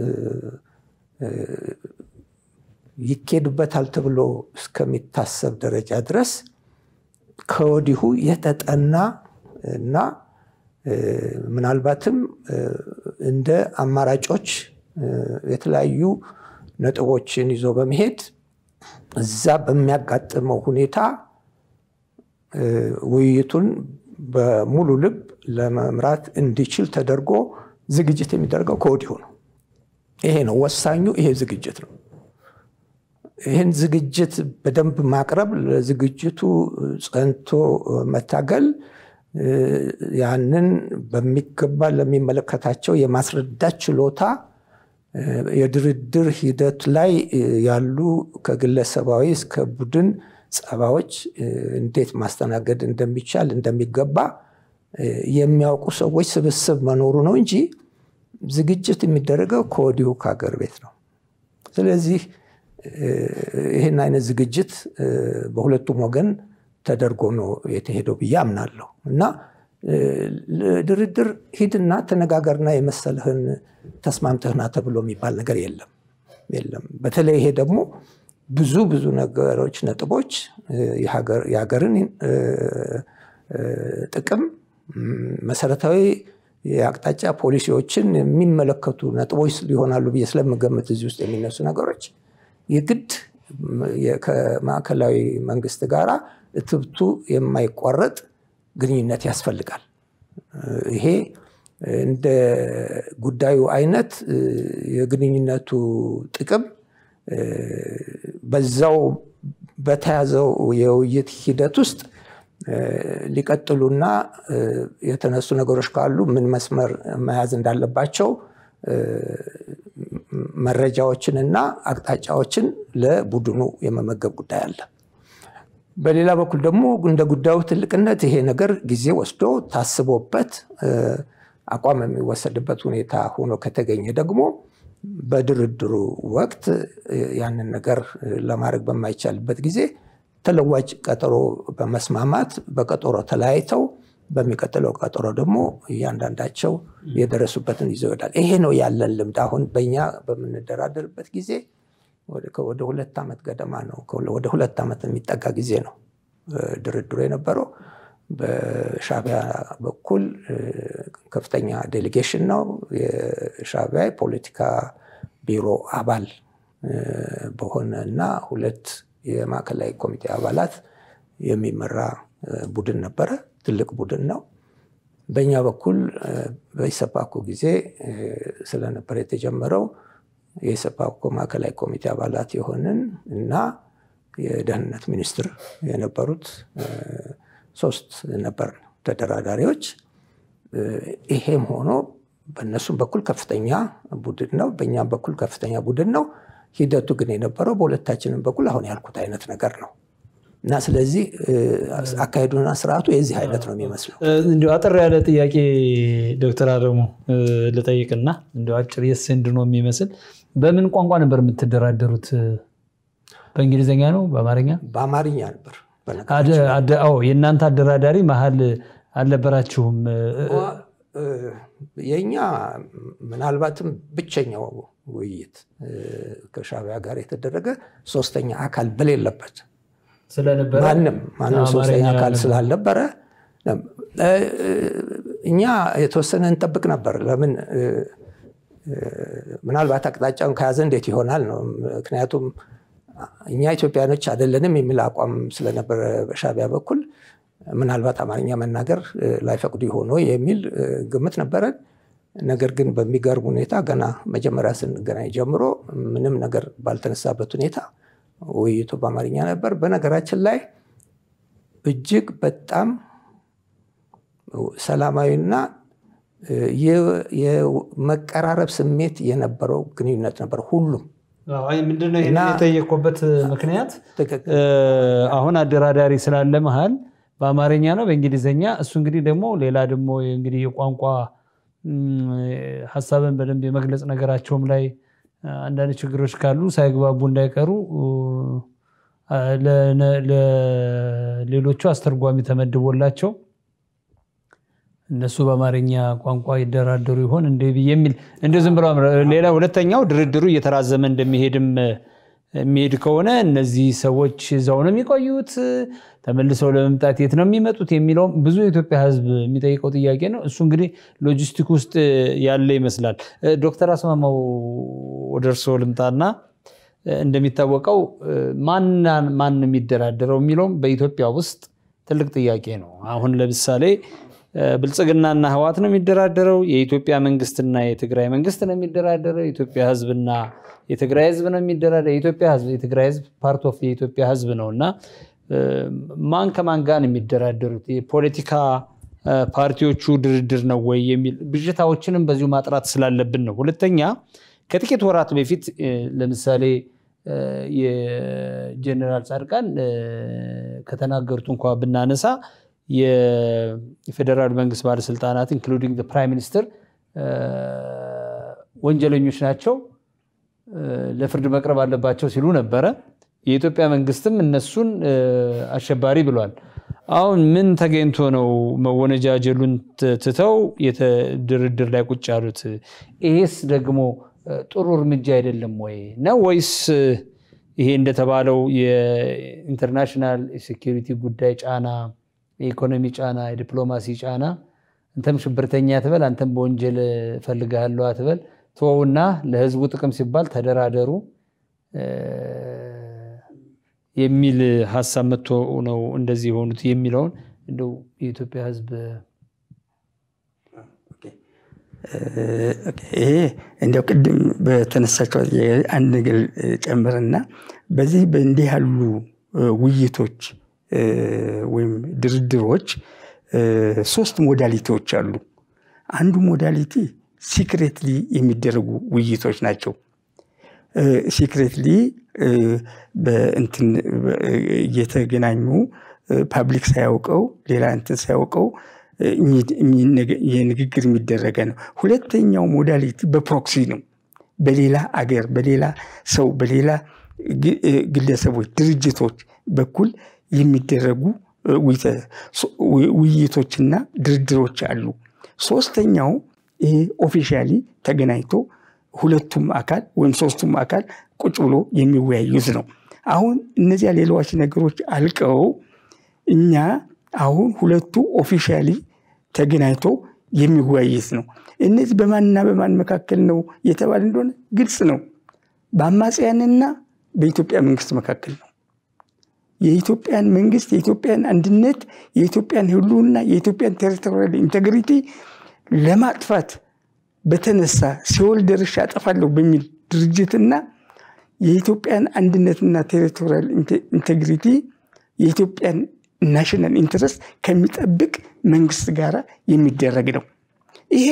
ይኬድበታል ተብሎ እስከሚታሰብ ደረጃ ድረስ ከወዲሁ የተጠና እና ምናልባትም እንደ አማራጮች የተለያዩ ነጥቦችን ይዞ በመሄድ እዛ በሚያጋጥመው ሁኔታ ውይይቱን በሙሉ ልብ ለመምራት እንዲችል ተደርጎ ዝግጅት የሚደረገው ከወዲሁ ነው። ይሄ ነው ወሳኙ። ይሄ ዝግጅት ነው። ይህን ዝግጅት በደንብ ማቅረብ፣ ለዝግጅቱ ጸንቶ መታገል፣ ያንን በሚገባ ለሚመለከታቸው የማስረዳት ችሎታ፣ የድርድር ሂደት ላይ ያሉ ከግለሰባዊ እስከ ቡድን ጸባዎች እንዴት ማስተናገድ እንደሚቻል እንደሚገባ የሚያውቁ ሰዎች ስብስብ መኖሩ ነው እንጂ ዝግጅት የሚደረገው ከወዲሁ ከሀገር ቤት ነው። ስለዚህ ይህን አይነት ዝግጅት በሁለቱም ወገን ተደርጎ ነው የተሄደው ብዬ አምናለሁ እና ድርድር ሂድና ተነጋገርና የመሰለህን ተስማምተህና ተብሎ የሚባል ነገር የለም። በተለይ ይሄ ደግሞ ብዙ ነገሮች ነጥቦች የሀገርን ጥቅም መሰረታዊ የአቅጣጫ ፖሊሲዎችን የሚመለከቱ ነጥቦች ሊሆናሉ ብዬ ስለምገምት እዚህ ውስጥ የሚነሱ ነገሮች የግድ ከማዕከላዊ መንግስት ጋር እትብቱ የማይቋረጥ ግንኙነት ያስፈልጋል። ይሄ እንደ ጉዳዩ አይነት የግንኙነቱ ጥቅም በዛው በተያዘው የውይይት ሂደት ውስጥ ሊቀጥሉና የተነሱ ነገሮች ካሉ ምን መስመር መያዝ እንዳለባቸው መረጃዎችንና አቅጣጫዎችን ለቡድኑ የመመገብ ጉዳይ አለ። በሌላ በኩል ደግሞ እንደ ጉዳዩ ትልቅነት ይሄ ነገር ጊዜ ወስዶ ታስቦበት አቋም የሚወሰድበት ሁኔታ ሆኖ ከተገኘ ደግሞ በድርድሩ ወቅት ያንን ነገር ለማድረግ በማይቻልበት ጊዜ ተለዋጭ ቀጠሮ በመስማማት በቀጠሮ ተለያይተው በሚቀጥለው ቀጠሮ ደግሞ እያንዳንዳቸው የደረሱበትን ይዘው ይወዳል። ይሄ ነው ያለን ልምድ። አሁን በእኛ በምንደራደርበት ጊዜ ወደ 2 ዓመት ገደማ ነው፣ ወደ 2 ዓመት የሚጠጋ ጊዜ ነው ድርድሩ የነበረው። በሻዕቢያ በኩል ከፍተኛ ዴሊጌሽን ነው፣ የሻዕቢያ ፖለቲካ ቢሮ አባል በሆነ እና 2 የማዕከላዊ ኮሚቴ አባላት የሚመራ ቡድን ነበረ። ትልቅ ቡድን ነው። በእኛ በኩል በኢሰፓኮ ጊዜ ስለነበር የተጀመረው የኢሰፓኮ ማዕከላዊ ኮሚቴ አባላት የሆንን እና የደህንነት ሚኒስትር የነበሩት 3 ነበር ተደራዳሪዎች። ይሄም ሆኖ በእነሱም በኩል ከፍተኛ ቡድን ነው፣ በእኛም በኩል ከፍተኛ ቡድን ነው። ሂደቱ ግን የነበረው በሁለታችንም በኩል አሁን ያልኩት አይነት ነገር ነው እና ስለዚህ አካሄዱና ስርዓቱ የዚህ አይነት ነው የሚመስለው። እንደው አጠር ያለ ጥያቄ ዶክተር አለሙ ልጠይቅና እንደው አጭር የሰንድ ነው የሚመስል በምን ቋንቋ ነበር የምትደራደሩት? በእንግሊዘኛ ነው በአማርኛ? በአማርኛ ነበር። የእናንተ አደራዳሪ መሀል አልነበራችሁም? የኛ ምናልባትም ብቸኛው ውይይት ከሻዕቢያ ጋር የተደረገ ሶስተኛ አካል በሌለበት ስለነበረ ማንም ሶስተኛ አካል ስላልነበረ እኛ የተወሰነ እንጠብቅ ነበር። ለምን ምናልባት አቅጣጫውን ከያዘ እንዴት ይሆናል ነው። ምክንያቱም እኛ ኢትዮጵያኖች አይደለንም የሚል አቋም ስለነበረ በሻዕቢያ በኩል ምናልባት አማርኛ መናገር ላይፈቅዱ ሆኖ የሚል ግምት ነበረ። ነገር ግን በሚገርም ሁኔታ ገና መጀመሪያ ስንገናኝ ጀምሮ ምንም ነገር ባልተነሳበት ሁኔታ ውይይቱ በአማርኛ ነበር። በነገራችን ላይ እጅግ በጣም ሰላማዊና የመቀራረብ ስሜት የነበረው ግንኙነት ነበር ሁሉም። ምንድነው ይሄን የተጠየቁበት ምክንያት? አሁን አደራዳሪ ስላለ መሃል በአማርኛ ነው በእንግሊዘኛ እሱ እንግዲህ ደግሞ ሌላ ደግሞ እንግዲህ የቋንቋ ሐሳብን በደንብ የመግለጽ ነገራቸውም ላይ አንዳንድ ችግሮች ካሉ ሳይግባቡ እንዳይቀሩ ለሌሎቹ አስተርጓሚ ተመድቦላቸው እነሱ በአማርኛ ቋንቋ ይደራደሩ ይሆን እንደ የሚል እንደ ዝም ብሎ ሌላ ሁለተኛው ድርድሩ እየተራዘመ እንደሚሄድም የሚሄድ ከሆነ እነዚህ ሰዎች እዛው ነው የሚቆዩት ተመልሰው ለመምጣት የት ነው የሚመጡት የሚለው ብዙ የኢትዮጵያ ሕዝብ የሚጠይቀው ጥያቄ ነው። እሱ እንግዲህ ሎጂስቲክ ውስጥ ያለ ይመስላል። ዶክተር አስማማው ወደርሶ ልምጣና እንደሚታወቀው ማን የሚደራደረው የሚለው በኢትዮጵያ ውስጥ ትልቅ ጥያቄ ነው። አሁን ለምሳሌ ብልጽግናና ህዋት ነው የሚደራደረው፣ የኢትዮጵያ መንግስትና የትግራይ መንግስት ነው የሚደራደረው፣ የኢትዮጵያ ህዝብና የትግራይ ህዝብ ነው የሚደራደረው። የኢትዮጵያ ህዝብ የትግራይ ህዝብ ፓርት ኦፍ የኢትዮጵያ ህዝብ ነውና ማን ከማን ጋር የሚደራደሩት የፖለቲካ ፓርቲዎቹ ድርድር ነው ወይ የሚል ብዥታዎችንም በዚሁ ማጥራት ስላለብን ነው። ሁለተኛ ከጥቂት ወራት በፊት ለምሳሌ የጀነራል ጻድቃን ከተናገሩት እንኳን ብናነሳ የፌደራል መንግስት ባለስልጣናት ኢንክሉዲንግ ዘ ፕራይም ሚኒስተር ወንጀለኞች ናቸው ለፍርድ መቅረብ አለባቸው ሲሉ ነበረ። የኢትዮጵያ መንግስትም እነሱን አሸባሪ ብሏል። አሁን ምን ተገኝቶ ነው መወነጃጀሉን ትተው ድርድር ላይ ቁጭ ያሉት? ይሄስ ደግሞ ጥሩ እርምጃ አይደለም ወይ ነው ወይስ ይሄ እንደተባለው የኢንተርናሽናል ሴኩሪቲ ጉዳይ ጫና፣ የኢኮኖሚ ጫና፣ የዲፕሎማሲ ጫና አንተም ሽብርተኛ አትበል አንተም በወንጀል ፈልጋለሁ አትበል ተወውና ለህዝቡ ጥቅም ሲባል ተደራደሩ የሚል ሐሳብ መጥቶ ነው እንደዚህ ሆኑት የሚለውን እንደው የኢትዮጵያ ህዝብ ይሄ እንደው ቅድም በተነሳቸው አንድ ነገር ጨምርና በዚህ በእንዲህ ያሉ ውይይቶች ወይም ድርድሮች 3 ሞዳሊቲዎች አሉ። አንዱ ሞዳሊቲ ሲክሬትሊ የሚደረጉ ውይይቶች ናቸው። ሲክሬትሊ በእንትን እየተገናኙ ፓብሊክ ሳያውቀው ሌላ እንትን ሳያውቀው የንግግር የሚደረገ ነው። ሁለተኛው ሞዳሊቲ በፕሮክሲ ነው። በሌላ አገር በሌላ ሰው በሌላ ግለሰቦች ድርጅቶች በኩል የሚደረጉ ውይይቶችና ድርድሮች አሉ። ሶስተኛው ይሄ ኦፊሻሊ ተገናኝቶ ሁለቱም አካል ወይም ሶስቱም አካል ቁጭ ብሎ የሚወያዩት ነው። አሁን እነዚያ ሌሎች ነገሮች አልቀው እኛ አሁን ሁለቱ ኦፊሻሊ ተገናኝቶ የሚወያዩት ነው። እነዚህ በማንና በማን መካከል ነው የተባለ እንደሆነ ግልጽ ነው። በአማጽያንና በኢትዮጵያ መንግስት መካከል ነው። የኢትዮጵያን መንግስት የኢትዮጵያን አንድነት የኢትዮጵያን ህልውና የኢትዮጵያን ቴሪቶሪያል ኢንቴግሪቲ ለማጥፋት በተነሳ ሲኦል ደርሼ አጠፋለሁ በሚል ድርጅትና የኢትዮጵያን አንድነትና ቴሪቶሪያል ኢንቴግሪቲ የኢትዮጵያን ናሽናል ኢንተረስት ከሚጠብቅ መንግስት ጋር የሚደረግ ነው። ይሄ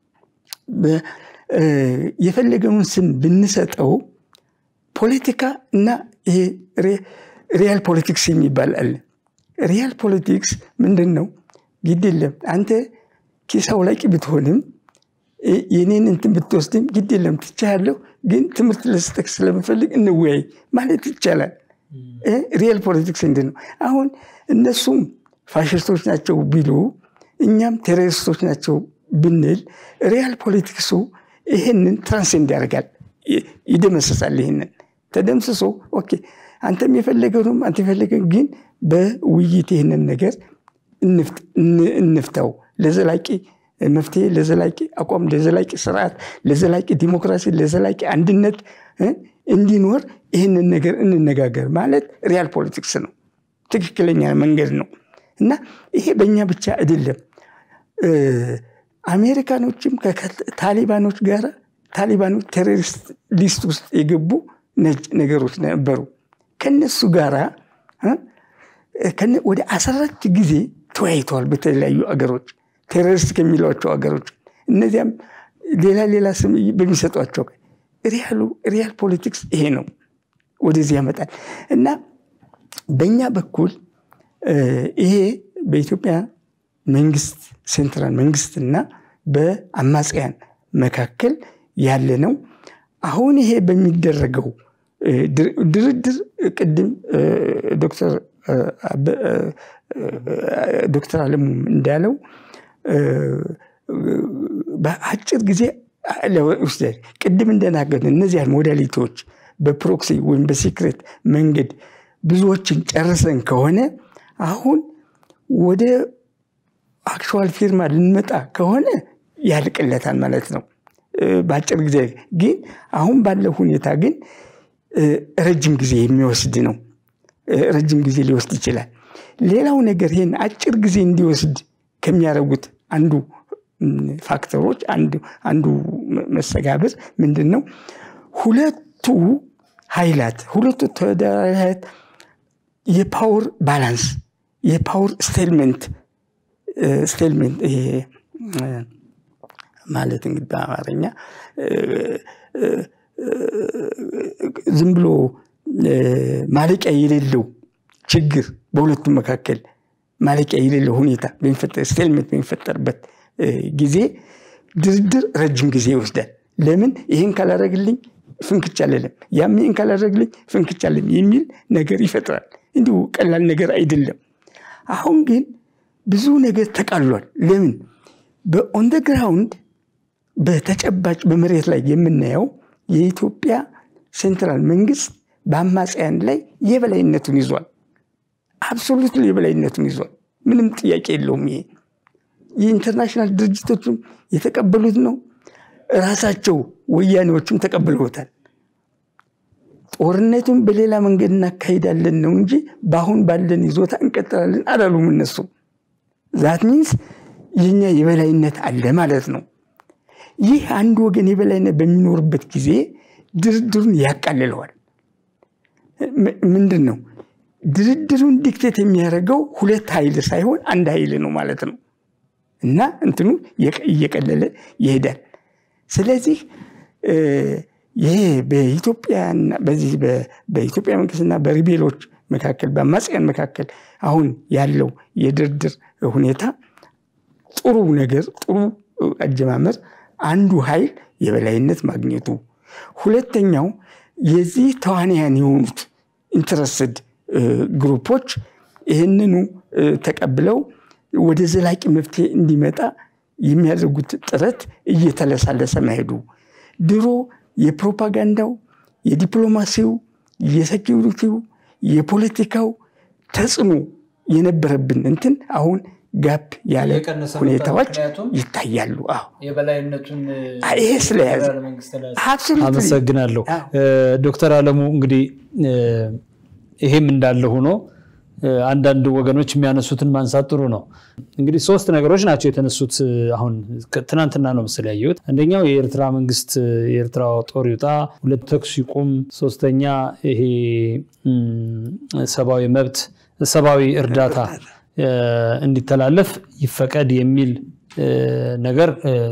የፈለገውን ስም ብንሰጠው ፖለቲካ እና ይሄ ሪያል ፖለቲክስ የሚባል አለ። ሪያል ፖለቲክስ ምንድነው? ግድ የለም አንተ ኪሳው ላይ ብትሆንም የኔን እንትን ብትወስድም ግድ የለም ትቻለሁ፣ ግን ትምህርት ለስጠክ ስለምፈልግ እንወያይ ማለት ይቻላል። ሪያል ፖለቲክስ እንደነው። አሁን እነሱም ፋሽስቶች ናቸው ቢሉ እኛም ቴሮሪስቶች ናቸው ብንል ሪያል ፖለቲክሱ ይሄንን ትራንሴንድ ያደርጋል፣ ይደመስሳል። ይሄንን ተደምስሶ ኦኬ አንተም የፈለገውም አንተ የፈለገው ግን በውይይት ይሄንን ነገር እንፍታው ለዘላቂ መፍትሄ ለዘላቂ አቋም ለዘላቂ ስርዓት ለዘላቂ ዲሞክራሲ ለዘላቂ አንድነት እንዲኖር ይሄንን ነገር እንነጋገር ማለት ሪያል ፖለቲክስ ነው። ትክክለኛ መንገድ ነው። እና ይሄ በእኛ ብቻ አይደለም። አሜሪካኖችም ከታሊባኖች ጋር ታሊባኖች ቴሮሪስት ሊስት ውስጥ የገቡ ነገሮች ነበሩ። ከነሱ ጋራ ወደ 14 ጊዜ ተወያይተዋል በተለያዩ አገሮች ቴሮሪስት ከሚሏቸው አገሮች። እነዚያም ሌላ ስም በሚሰጧቸው ሪያል ፖለቲክስ ይሄ ነው ወደዚህ ያመጣል። እና በእኛ በኩል ይሄ በኢትዮጵያ መንግስት ሴንትራል መንግስትና በአማጽያን መካከል ያለ ነው። አሁን ይሄ በሚደረገው ድርድር ቅድም ዶክተር አለሙ እንዳለው በአጭር ጊዜ ለውስጥ ቅድም እንደናገርን እነዚህ ሞዳሊቲዎች በፕሮክሲ ወይም በሲክሬት መንገድ ብዙዎችን ጨርሰን ከሆነ አሁን ወደ አክቹዋል ፊርማ ልንመጣ ከሆነ ያልቅለታል ማለት ነው በአጭር ጊዜ። ግን አሁን ባለው ሁኔታ ግን ረጅም ጊዜ የሚወስድ ነው። ረጅም ጊዜ ሊወስድ ይችላል። ሌላው ነገር ይሄን አጭር ጊዜ እንዲወስድ ከሚያደርጉት አንዱ ፋክተሮች አንዱ መሰጋብር ምንድነው? ሁለቱ ኃይላት ሁለቱ ተወዳዳሪ የፓወር ባላንስ የፓወር ስቴልመንት ይሄ ማለት እንግዲህ በአማርኛ ዝም ብሎ ማለቂያ የሌለው ችግር በሁለቱም መካከል ማለቂያ የሌለው ሁኔታ በሚፈጠር ስቴልመንት በሚፈጠርበት ጊዜ ድርድር ረጅም ጊዜ ይወስዳል። ለምን? ይሄን ካላረግልኝ ፍንክች አለለም፣ ያም ይሄን ካላረግልኝ ፍንክች አለለም የሚል ነገር ይፈጥራል። እንዲሁ ቀላል ነገር አይደለም። አሁን ግን ብዙ ነገር ተቃሏል። ለምን? በኦን ዘ ግራውንድ በተጨባጭ በመሬት ላይ የምናየው የኢትዮጵያ ሴንትራል መንግስት በአማጽያን ላይ የበላይነቱን ይዟል። አብሶሉትሊ የበላይነቱን ይዟል። ምንም ጥያቄ የለውም። ይሄ የኢንተርናሽናል ድርጅቶችም የተቀበሉት ነው። ራሳቸው ወያኔዎችም ተቀብለውታል። ጦርነቱን በሌላ መንገድ እናካሂዳለን ነው እንጂ በአሁን ባለን ይዞታ እንቀጥላለን አላሉም እነሱ። ዛት ሚንስ የኛ የበላይነት አለ ማለት ነው። ይህ አንድ ወገን የበላይነት በሚኖርበት ጊዜ ድርድሩን ያቃልለዋል። ምንድነው? ድርድሩን ዲክቴት የሚያደርገው ሁለት ኃይል ሳይሆን አንድ ኃይል ነው ማለት ነው። እና እንትኑ እየቀለለ ይሄዳል። ስለዚህ ይሄ በኢትዮጵያና በኢትዮጵያ መንግስትና በሪቤሎች መካከል በአማጽያን መካከል አሁን ያለው የድርድር ሁኔታ ጥሩ ነገር ጥሩ አጀማመር አንዱ ኃይል የበላይነት ማግኘቱ፣ ሁለተኛው የዚህ ተዋንያን የሆኑት ኢንተረስትድ ግሩፖች ይህንኑ ተቀብለው ወደ ዘላቂ መፍትሄ እንዲመጣ የሚያደርጉት ጥረት እየተለሳለሰ መሄዱ ድሮ የፕሮፓጋንዳው የዲፕሎማሲው የሴኩሪቲው የፖለቲካው ተጽዕኖ የነበረብን እንትን አሁን ጋፕ ያለ ሁኔታዎች ይታያሉ። የበላይነቱን ይሄ ስለያዘ አመሰግናለሁ። ዶክተር አለሙ እንግዲህ ይሄም እንዳለ ሆኖ አንዳንድ ወገኖች የሚያነሱትን ማንሳት ጥሩ ነው። እንግዲህ ሶስት ነገሮች ናቸው የተነሱት አሁን ትናንትና ነው መሰለኝ ያየሁት። አንደኛው የኤርትራ መንግስት የኤርትራ ጦር ይውጣ፣ ሁለት ተኩስ ይቁም፣ ሶስተኛ ይሄ ሰብአዊ እርዳታ እንዲተላለፍ ይፈቀድ የሚል ነገር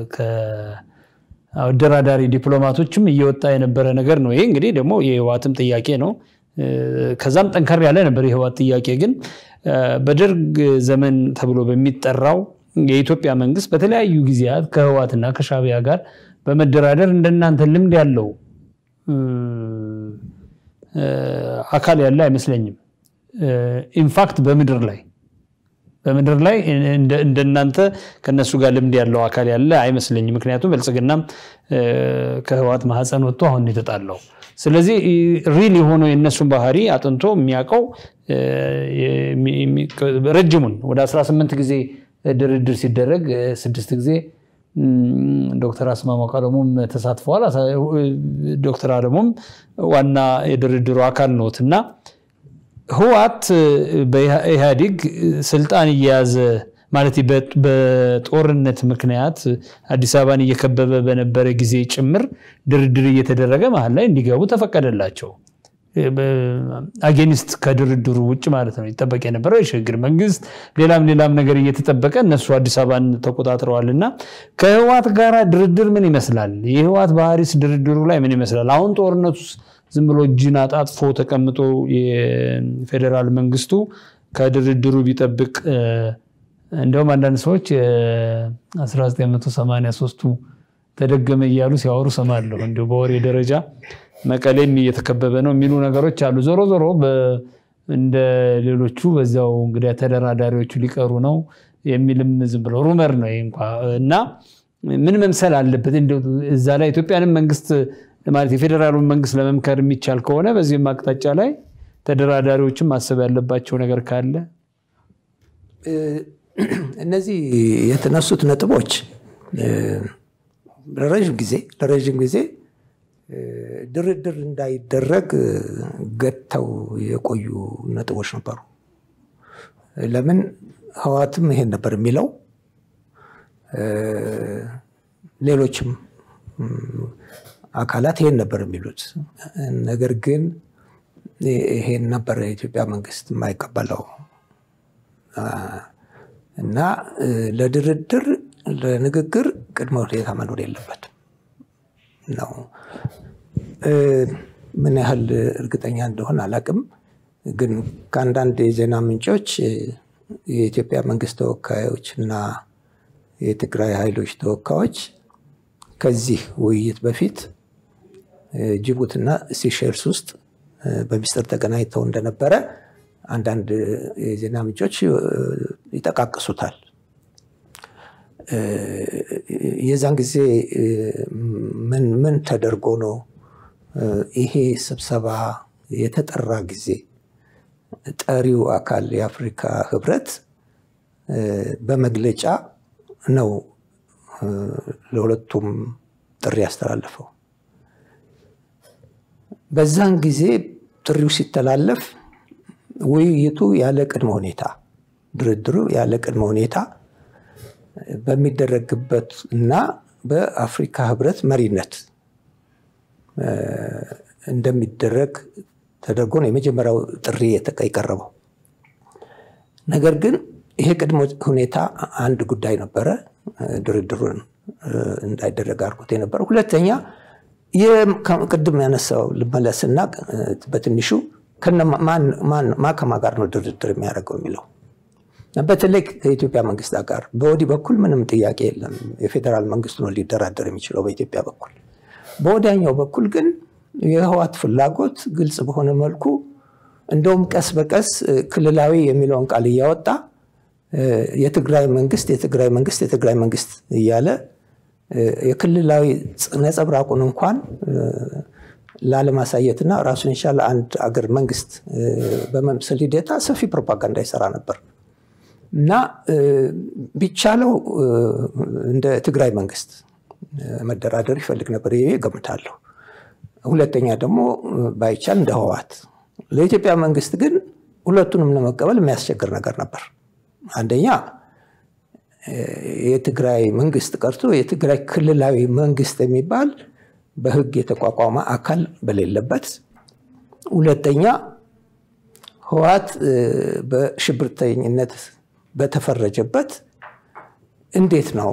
ከአደራዳሪ ዲፕሎማቶችም እየወጣ የነበረ ነገር ነው። ይሄ እንግዲህ ደግሞ የህወሓትም ጥያቄ ነው። ከዛም ጠንከር ያለ ነበር የህወሓት ጥያቄ። ግን በደርግ ዘመን ተብሎ በሚጠራው የኢትዮጵያ መንግስት በተለያዩ ጊዜያት ከህወሓትና ከሻዕቢያ ጋር በመደራደር እንደናንተ ልምድ ያለው አካል ያለ አይመስለኝም። ኢንፋክት በምድር ላይ እንደናንተ ከነሱ ጋር ልምድ ያለው አካል ያለ አይመስለኝም። ምክንያቱም ብልጽግናም ከህወሓት ማህፀን ወጥቶ አሁን የተጣለው። ስለዚህ ሪሊ ሆኖ የነሱን ባህሪ አጥንቶ የሚያቀው ረጅሙን ወደ 18 ጊዜ ድርድር ሲደረግ 6 ጊዜ ዶክተር አስማማው ቀለሙም ተሳትፈዋል። ዶክተር አለሙም ዋና የድርድሩ አካል ነውና ህወሓት በኢህአዴግ ስልጣን እየያዘ ማለት በጦርነት ምክንያት አዲስ አበባን እየከበበ በነበረ ጊዜ ጭምር ድርድር እየተደረገ መሃል ላይ እንዲገቡ ተፈቀደላቸው። አጌኒስት ከድርድሩ ውጭ ማለት ነው ይጠበቅ የነበረው የሽግግር መንግስት ሌላም ነገር እየተጠበቀ እነሱ አዲስ አበባን ተቆጣጥረዋልና ከህወሓት ጋር ድርድር ምን ይመስላል? የህወሓት ባህሪስ ድርድሩ ላይ ምን ይመስላል? አሁን ጦርነቱ ዝም ብሎ እጅን አጣጥፎ ተቀምጦ የፌደራል መንግስቱ ከድርድሩ ቢጠብቅ እንደውም አንዳንድ ሰዎች 1983 ተደገመ እያሉ ሲያወሩ ሰማለሁ። እንደው በወሬ ደረጃ መቀሌም እየተከበበ ነው የሚሉ ነገሮች አሉ። ዞሮ እንደ ሌሎቹ በዛው እንግዲህ ተደራዳሪዎቹ ሊቀሩ ነው የሚልም ዝም ብሎ ሩመር ነው እና ምን መምሰል አለበት? እንደው እዛ ላይ ኢትዮጵያንም መንግስት ማለት የፌደራሉን መንግስት ለመምከር የሚቻል ከሆነ በዚህም አቅጣጫ ላይ ተደራዳሪዎችም ማሰብ ያለባቸው ነገር ካለ እነዚህ የተነሱት ነጥቦች ለረጅም ጊዜ ድርድር እንዳይደረግ ገተው የቆዩ ነጥቦች ነበሩ። ለምን ህወሓትም ይሄን ነበር የሚለው፣ ሌሎችም አካላት ይሄን ነበር የሚሉት። ነገር ግን ይሄን ነበር የኢትዮጵያ መንግስት የማይቀበለው እና ለድርድር ለንግግር ቅድመ ሁኔታ መኖር የለበትም ነው። ምን ያህል እርግጠኛ እንደሆነ አላቅም፣ ግን ከአንዳንድ የዜና ምንጮች የኢትዮጵያ መንግስት ተወካዮች እና የትግራይ ኃይሎች ተወካዮች ከዚህ ውይይት በፊት ጅቡቲና ሲሼልስ ውስጥ በሚስጥር ተገናኝተው እንደነበረ አንዳንድ የዜና ምንጮች ይጠቃቅሱታል። የዛን ጊዜ ምን ተደርጎ ነው ይሄ ስብሰባ የተጠራ ጊዜ ጠሪው አካል የአፍሪካ ህብረት በመግለጫ ነው ለሁለቱም ጥሪ ያስተላልፈው። በዛን ጊዜ ጥሪው ሲተላለፍ ውይይቱ ያለ ቅድመ ሁኔታ ድርድሩ ያለ ቅድመ ሁኔታ በሚደረግበት እና በአፍሪካ ህብረት መሪነት እንደሚደረግ ተደርጎ ነው የመጀመሪያው ጥሪ የቀረበው። ነገር ግን ይሄ ቅድመ ሁኔታ አንድ ጉዳይ ነበረ፣ ድርድሩን እንዳይደረግ አድርጎት የነበረው። ሁለተኛ ቅድም ያነሳው ልመለስና በትንሹ ከማ ጋር ነው ድርድር የሚያደርገው የሚለው። በተለይ ከኢትዮጵያ መንግስት ጋር በወዲህ በኩል ምንም ጥያቄ የለም፣ የፌደራል መንግስቱ ነው ሊደራደር የሚችለው በኢትዮጵያ በኩል። በወዲያኛው በኩል ግን የህወሓት ፍላጎት ግልጽ በሆነ መልኩ እንደውም ቀስ በቀስ ክልላዊ የሚለውን ቃል እያወጣ የትግራይ መንግስት እያለ የክልላዊ ነጸብራቁን እንኳን ላለማሳየትና ራሱን የቻለ አንድ አገር መንግስት በመምሰል ሂደታ ሰፊ ፕሮፓጋንዳ ይሰራ ነበር እና ቢቻለው እንደ ትግራይ መንግስት መደራደር ይፈልግ ነበር ገምታለሁ። ሁለተኛ ደግሞ ባይቻል እንደ ህወሓት። ለኢትዮጵያ መንግስት ግን ሁለቱንም ለመቀበል የሚያስቸግር ነገር ነበር። አንደኛ የትግራይ መንግስት ቀርቶ የትግራይ ክልላዊ መንግስት የሚባል በህግ የተቋቋመ አካል በሌለበት፣ ሁለተኛ ህወሓት በሽብርተኝነት በተፈረጀበት እንዴት ነው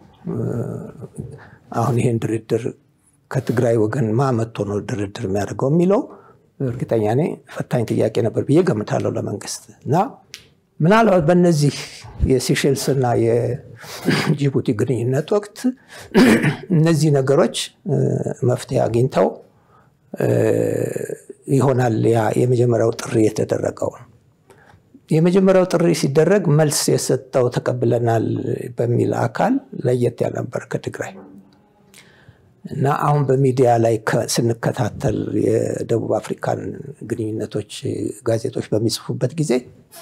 አሁን ይሄን ድርድር ከትግራይ ወገን ማመጥቶ ነው ድርድር የሚያደርገው የሚለው እርግጠኛ ነኝ ፈታኝ ጥያቄ ነበር ብዬ ገምታለሁ ለመንግስት። እና ምናልባት በእነዚህ የሲሼልስ እና የጅቡቲ ግንኙነት ወቅት እነዚህ ነገሮች መፍትሄ አግኝተው ይሆናል ያ የመጀመሪያው ጥሪ የተደረገው። የመጀመሪያው ጥሪ ሲደረግ መልስ የሰጠው ተቀብለናል በሚል አካል ለየት ያለ ነበር ከትግራይ። እና አሁን በሚዲያ ላይ ስንከታተል የደቡብ አፍሪካን ግንኙነቶች ጋዜጦች በሚጽፉበት ጊዜ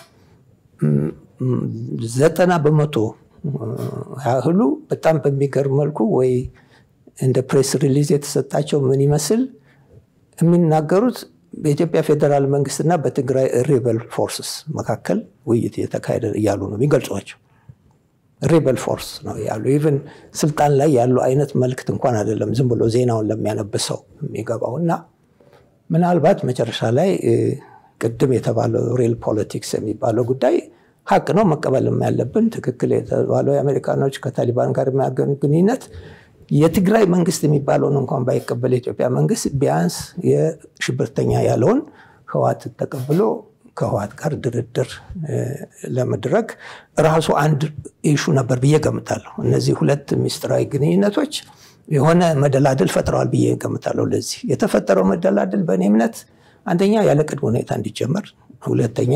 90% ያህሉ በጣም በሚገርም መልኩ ወይ እንደ ፕሬስ ሪሊዝ የተሰጣቸው ምን ይመስል የሚናገሩት በኢትዮጵያ ፌደራል መንግስትና በትግራይ ሪበል ፎርስስ መካከል ውይይት እየተካሄደ እያሉ ነው የሚገልጿቸው። ሪበል ፎርስ ነው ያሉ። ኢቭን ስልጣን ላይ ያሉ አይነት መልክት እንኳን አይደለም ዝም ብሎ ዜናውን ለሚያነብሰው የሚገባውና ምናልባት መጨረሻ ላይ ቅድም የተባለው ሪል ፖለቲክስ የሚባለው ጉዳይ ሀቅ ነው መቀበልም ያለብን ትክክል የተባለው የአሜሪካኖች ከታሊባን ጋር የሚያገኙ ግንኙነት የትግራይ መንግስት የሚባለውን እንኳን ባይቀበል የኢትዮጵያ መንግስት ቢያንስ የሽብርተኛ ያለውን ህወሓት ተቀብሎ ከህወሓት ጋር ድርድር ለመድረግ ራሱ አንድ ኢሹ ነበር ብዬ ገምታለሁ። እነዚህ ሁለት ሚስጥራዊ ግንኙነቶች የሆነ መደላድል ፈጥረዋል ብዬ ገምታለሁ። ለዚህ የተፈጠረው መደላድል በእኔ እምነት አንደኛ ያለ ቅድመ ሁኔታ እንዲጀመር፣ ሁለተኛ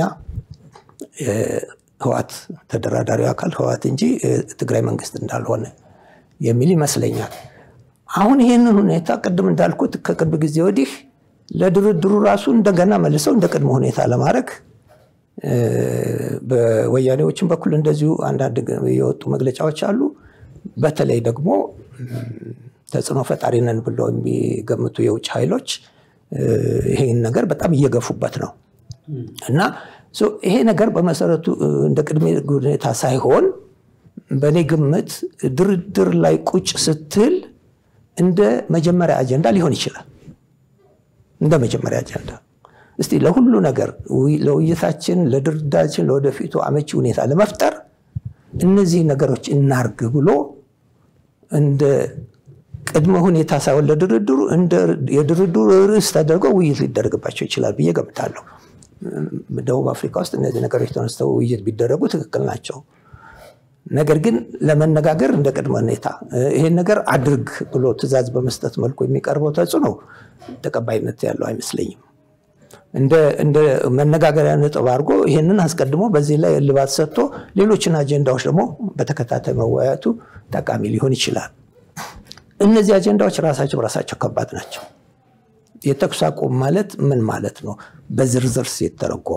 ህወሓት ተደራዳሪው አካል ህወሓት እንጂ ትግራይ መንግስት እንዳልሆነ የሚል ይመስለኛል። አሁን ይሄንን ሁኔታ ቅድም እንዳልኩት ከቅርብ ጊዜ ወዲህ ለድርድሩ ራሱ እንደገና መልሰው እንደ ቅድመ ሁኔታ ለማድረግ በወያኔዎችም በኩል እንደዚሁ አንዳንድ የወጡ መግለጫዎች አሉ። በተለይ ደግሞ ተጽዕኖ ፈጣሪ ነን ብለው የሚገምቱ የውጭ ኃይሎች ይሄን ነገር በጣም እየገፉበት ነው እና ይሄ ነገር በመሰረቱ እንደ ቅድመ ሁኔታ ሳይሆን በኔ ግምት ድርድር ላይ ቁጭ ስትል እንደ መጀመሪያ አጀንዳ ሊሆን ይችላል። እንደ መጀመሪያ አጀንዳ እስቲ ለሁሉ ነገር ለውይይታችን ለድርድራችን ለወደፊቱ አመቺ ሁኔታ ለመፍጠር እነዚህ ነገሮች እናርግ ብሎ እንደ ቅድመ ሁኔታ ሳይሆን ለድርድሩ እንደ የድርድሩ ርዕስ ተደርጎ ውይይት ሊደረግባቸው ይችላል ብዬ ገምታለሁ። በደቡብ አፍሪካ ውስጥ እነዚህ ነገሮች ተነስተው ውይይት ቢደረጉ ትክክል ናቸው። ነገር ግን ለመነጋገር እንደ ቅድመ ሁኔታ ይሄን ነገር አድርግ ብሎ ትዕዛዝ በመስጠት መልኩ የሚቀርበው ተጽዕኖ ተቀባይነት ያለው አይመስለኝም። እንደ መነጋገሪያ ነጥብ አድርጎ ይሄንን አስቀድሞ በዚህ ላይ ልባት ሰጥቶ ሌሎችን አጀንዳዎች ደግሞ በተከታታይ መወያየቱ ጠቃሚ ሊሆን ይችላል። እነዚህ አጀንዳዎች ራሳቸው ከባድ ናቸው። የተኩስ አቁም ማለት ምን ማለት ነው? በዝርዝር ሲተረጎም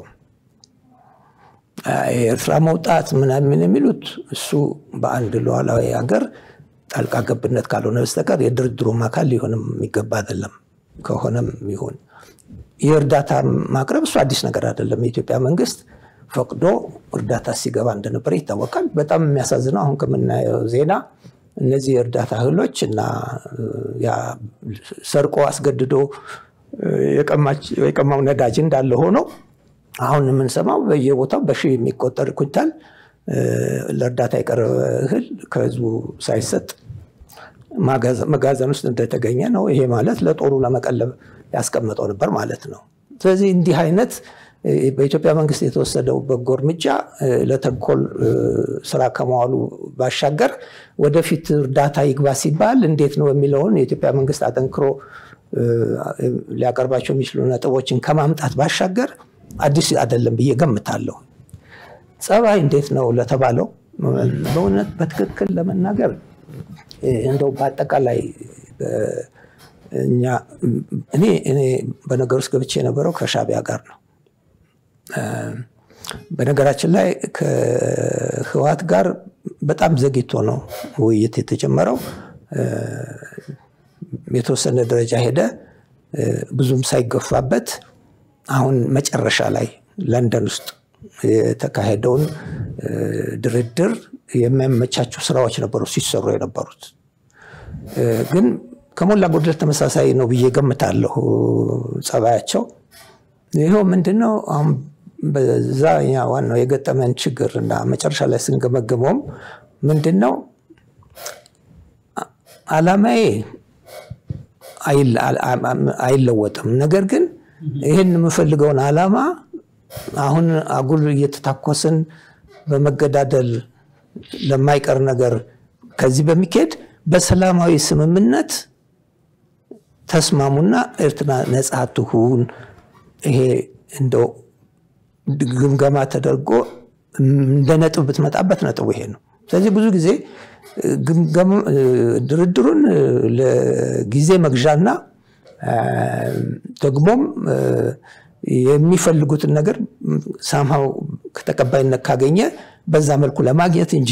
ኤርትራ መውጣት ምናምን የሚሉት እሱ በአንድ ሉዓላዊ ሀገር ጣልቃ ገብነት ካልሆነ በስተቀር የድርድሩ አካል ሊሆንም የሚገባ አይደለም። ከሆነም ይሁን የእርዳታ ማቅረብ እሱ አዲስ ነገር አይደለም። የኢትዮጵያ መንግስት ፈቅዶ እርዳታ ሲገባ እንደነበር ይታወቃል። በጣም የሚያሳዝነው አሁን ከምናየው ዜና እነዚህ እርዳታ እህሎች እና ያ ሰርቆ አስገድዶ የቀማው ነዳጅ እንዳለ ሆኖ አሁን የምንሰማው በየቦታው በሺህ የሚቆጠር ኩንታል ለእርዳታ የቀረበ እህል ከህዝቡ ሳይሰጥ መጋዘን ውስጥ እንደተገኘ ነው። ይሄ ማለት ለጦሩ ለመቀለብ ያስቀመጠው ነበር ማለት ነው። ስለዚህ እንዲህ አይነት በኢትዮጵያ መንግስት የተወሰደው በጎ እርምጃ ለተንኮል ስራ ከመዋሉ ባሻገር ወደፊት እርዳታ ይግባ ሲባል እንዴት ነው የሚለውን የኢትዮጵያ መንግስት አጠንክሮ ሊያቀርባቸው የሚችሉ ነጥቦችን ከማምጣት ባሻገር አዲስ አይደለም ብዬ ገምታለሁ። ጸባይ እንዴት ነው ለተባለው በእውነት በትክክል ለመናገር እንደው በአጠቃላይ እኔ በነገር ውስጥ ገብቼ የነበረው ከሻዕቢያ ጋር ነው። በነገራችን ላይ ከህወሓት ጋር በጣም ዘግይቶ ነው ውይይት የተጀመረው። የተወሰነ ደረጃ ሄደ ብዙም ሳይገፋበት አሁን መጨረሻ ላይ ለንደን ውስጥ የተካሄደውን ድርድር የሚያመቻቸው ስራዎች ነበሩ ሲሰሩ የነበሩት ግን ከሞላ ጎደል ተመሳሳይ ነው ብዬ ገምታለሁ ጸባያቸው ይሄው ምንድነው በዛኛ ዋናው የገጠመን ችግርና መጨረሻ ላይ ስንገመገመው ምንድነው አላማዬ አይለወጥም ነገር ግን ይሄን የምፈልገውን አላማ አሁን አጉል እየተታኮስን በመገዳደል ለማይቀር ነገር ከዚህ በሚከድ በሰላማዊ ስምምነት ተስማሙና ኤርትራ ነፃ ትሁን ይሄ እንደው ግምገማ ተደርጎ እንደነጥብ ብትመጣበት ነጥብ ይሄ ነው ስለዚህ ብዙ ጊዜ ግምገማ ድርድሩን ለጊዜ መግዣና ደግሞም የሚፈልጉትን ነገር ሳምሃው ከተቀባይነት ካገኘ በዛ መልኩ ለማግኘት እንጂ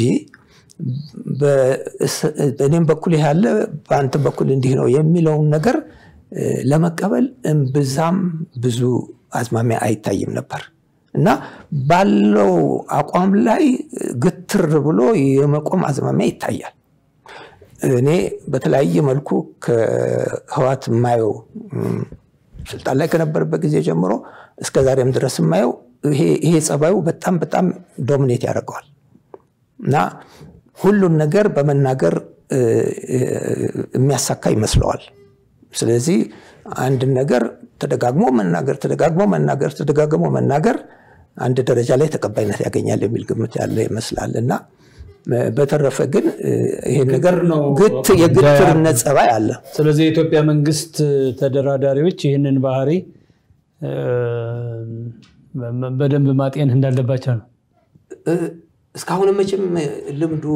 በእኔም በኩል ያለ በአንተ በኩል እንዲህ ነው የሚለው ነገር ለመቀበል እንብዛም ብዙ አዝማሚያ አይታይም ነበር እና ባለው አቋም ላይ ግትር ብሎ የመቆም አዝማሚያ ይታያል እኔ በተለያየ መልኩ ከህዋት ማየው ስልጣን ላይ ከነበረበት ጊዜ ጀምሮ እስከ ዛሬም ድረስ ማየው ይሄ ጸባዩ በጣም ዶሚኔት ያደርጋል እና ሁሉን ነገር በመናገር የሚያሳካ ይመስለዋል ስለዚህ አንድ ነገር ተደጋግሞ መናገር አንድ ደረጃ ላይ ተቀባይነት ያገኛል የሚል ግምት ያለ ይመስላልና በተረፈ ግን ይሄ ነገር የግትርነት ጸባይ አለ ስለዚህ የኢትዮጵያ መንግስት ተደራዳሪዎች ይሄንን ባህሪ በደንብ ማጤን እንዳለባቸው ነው እስካሁን መቼም ልምዱ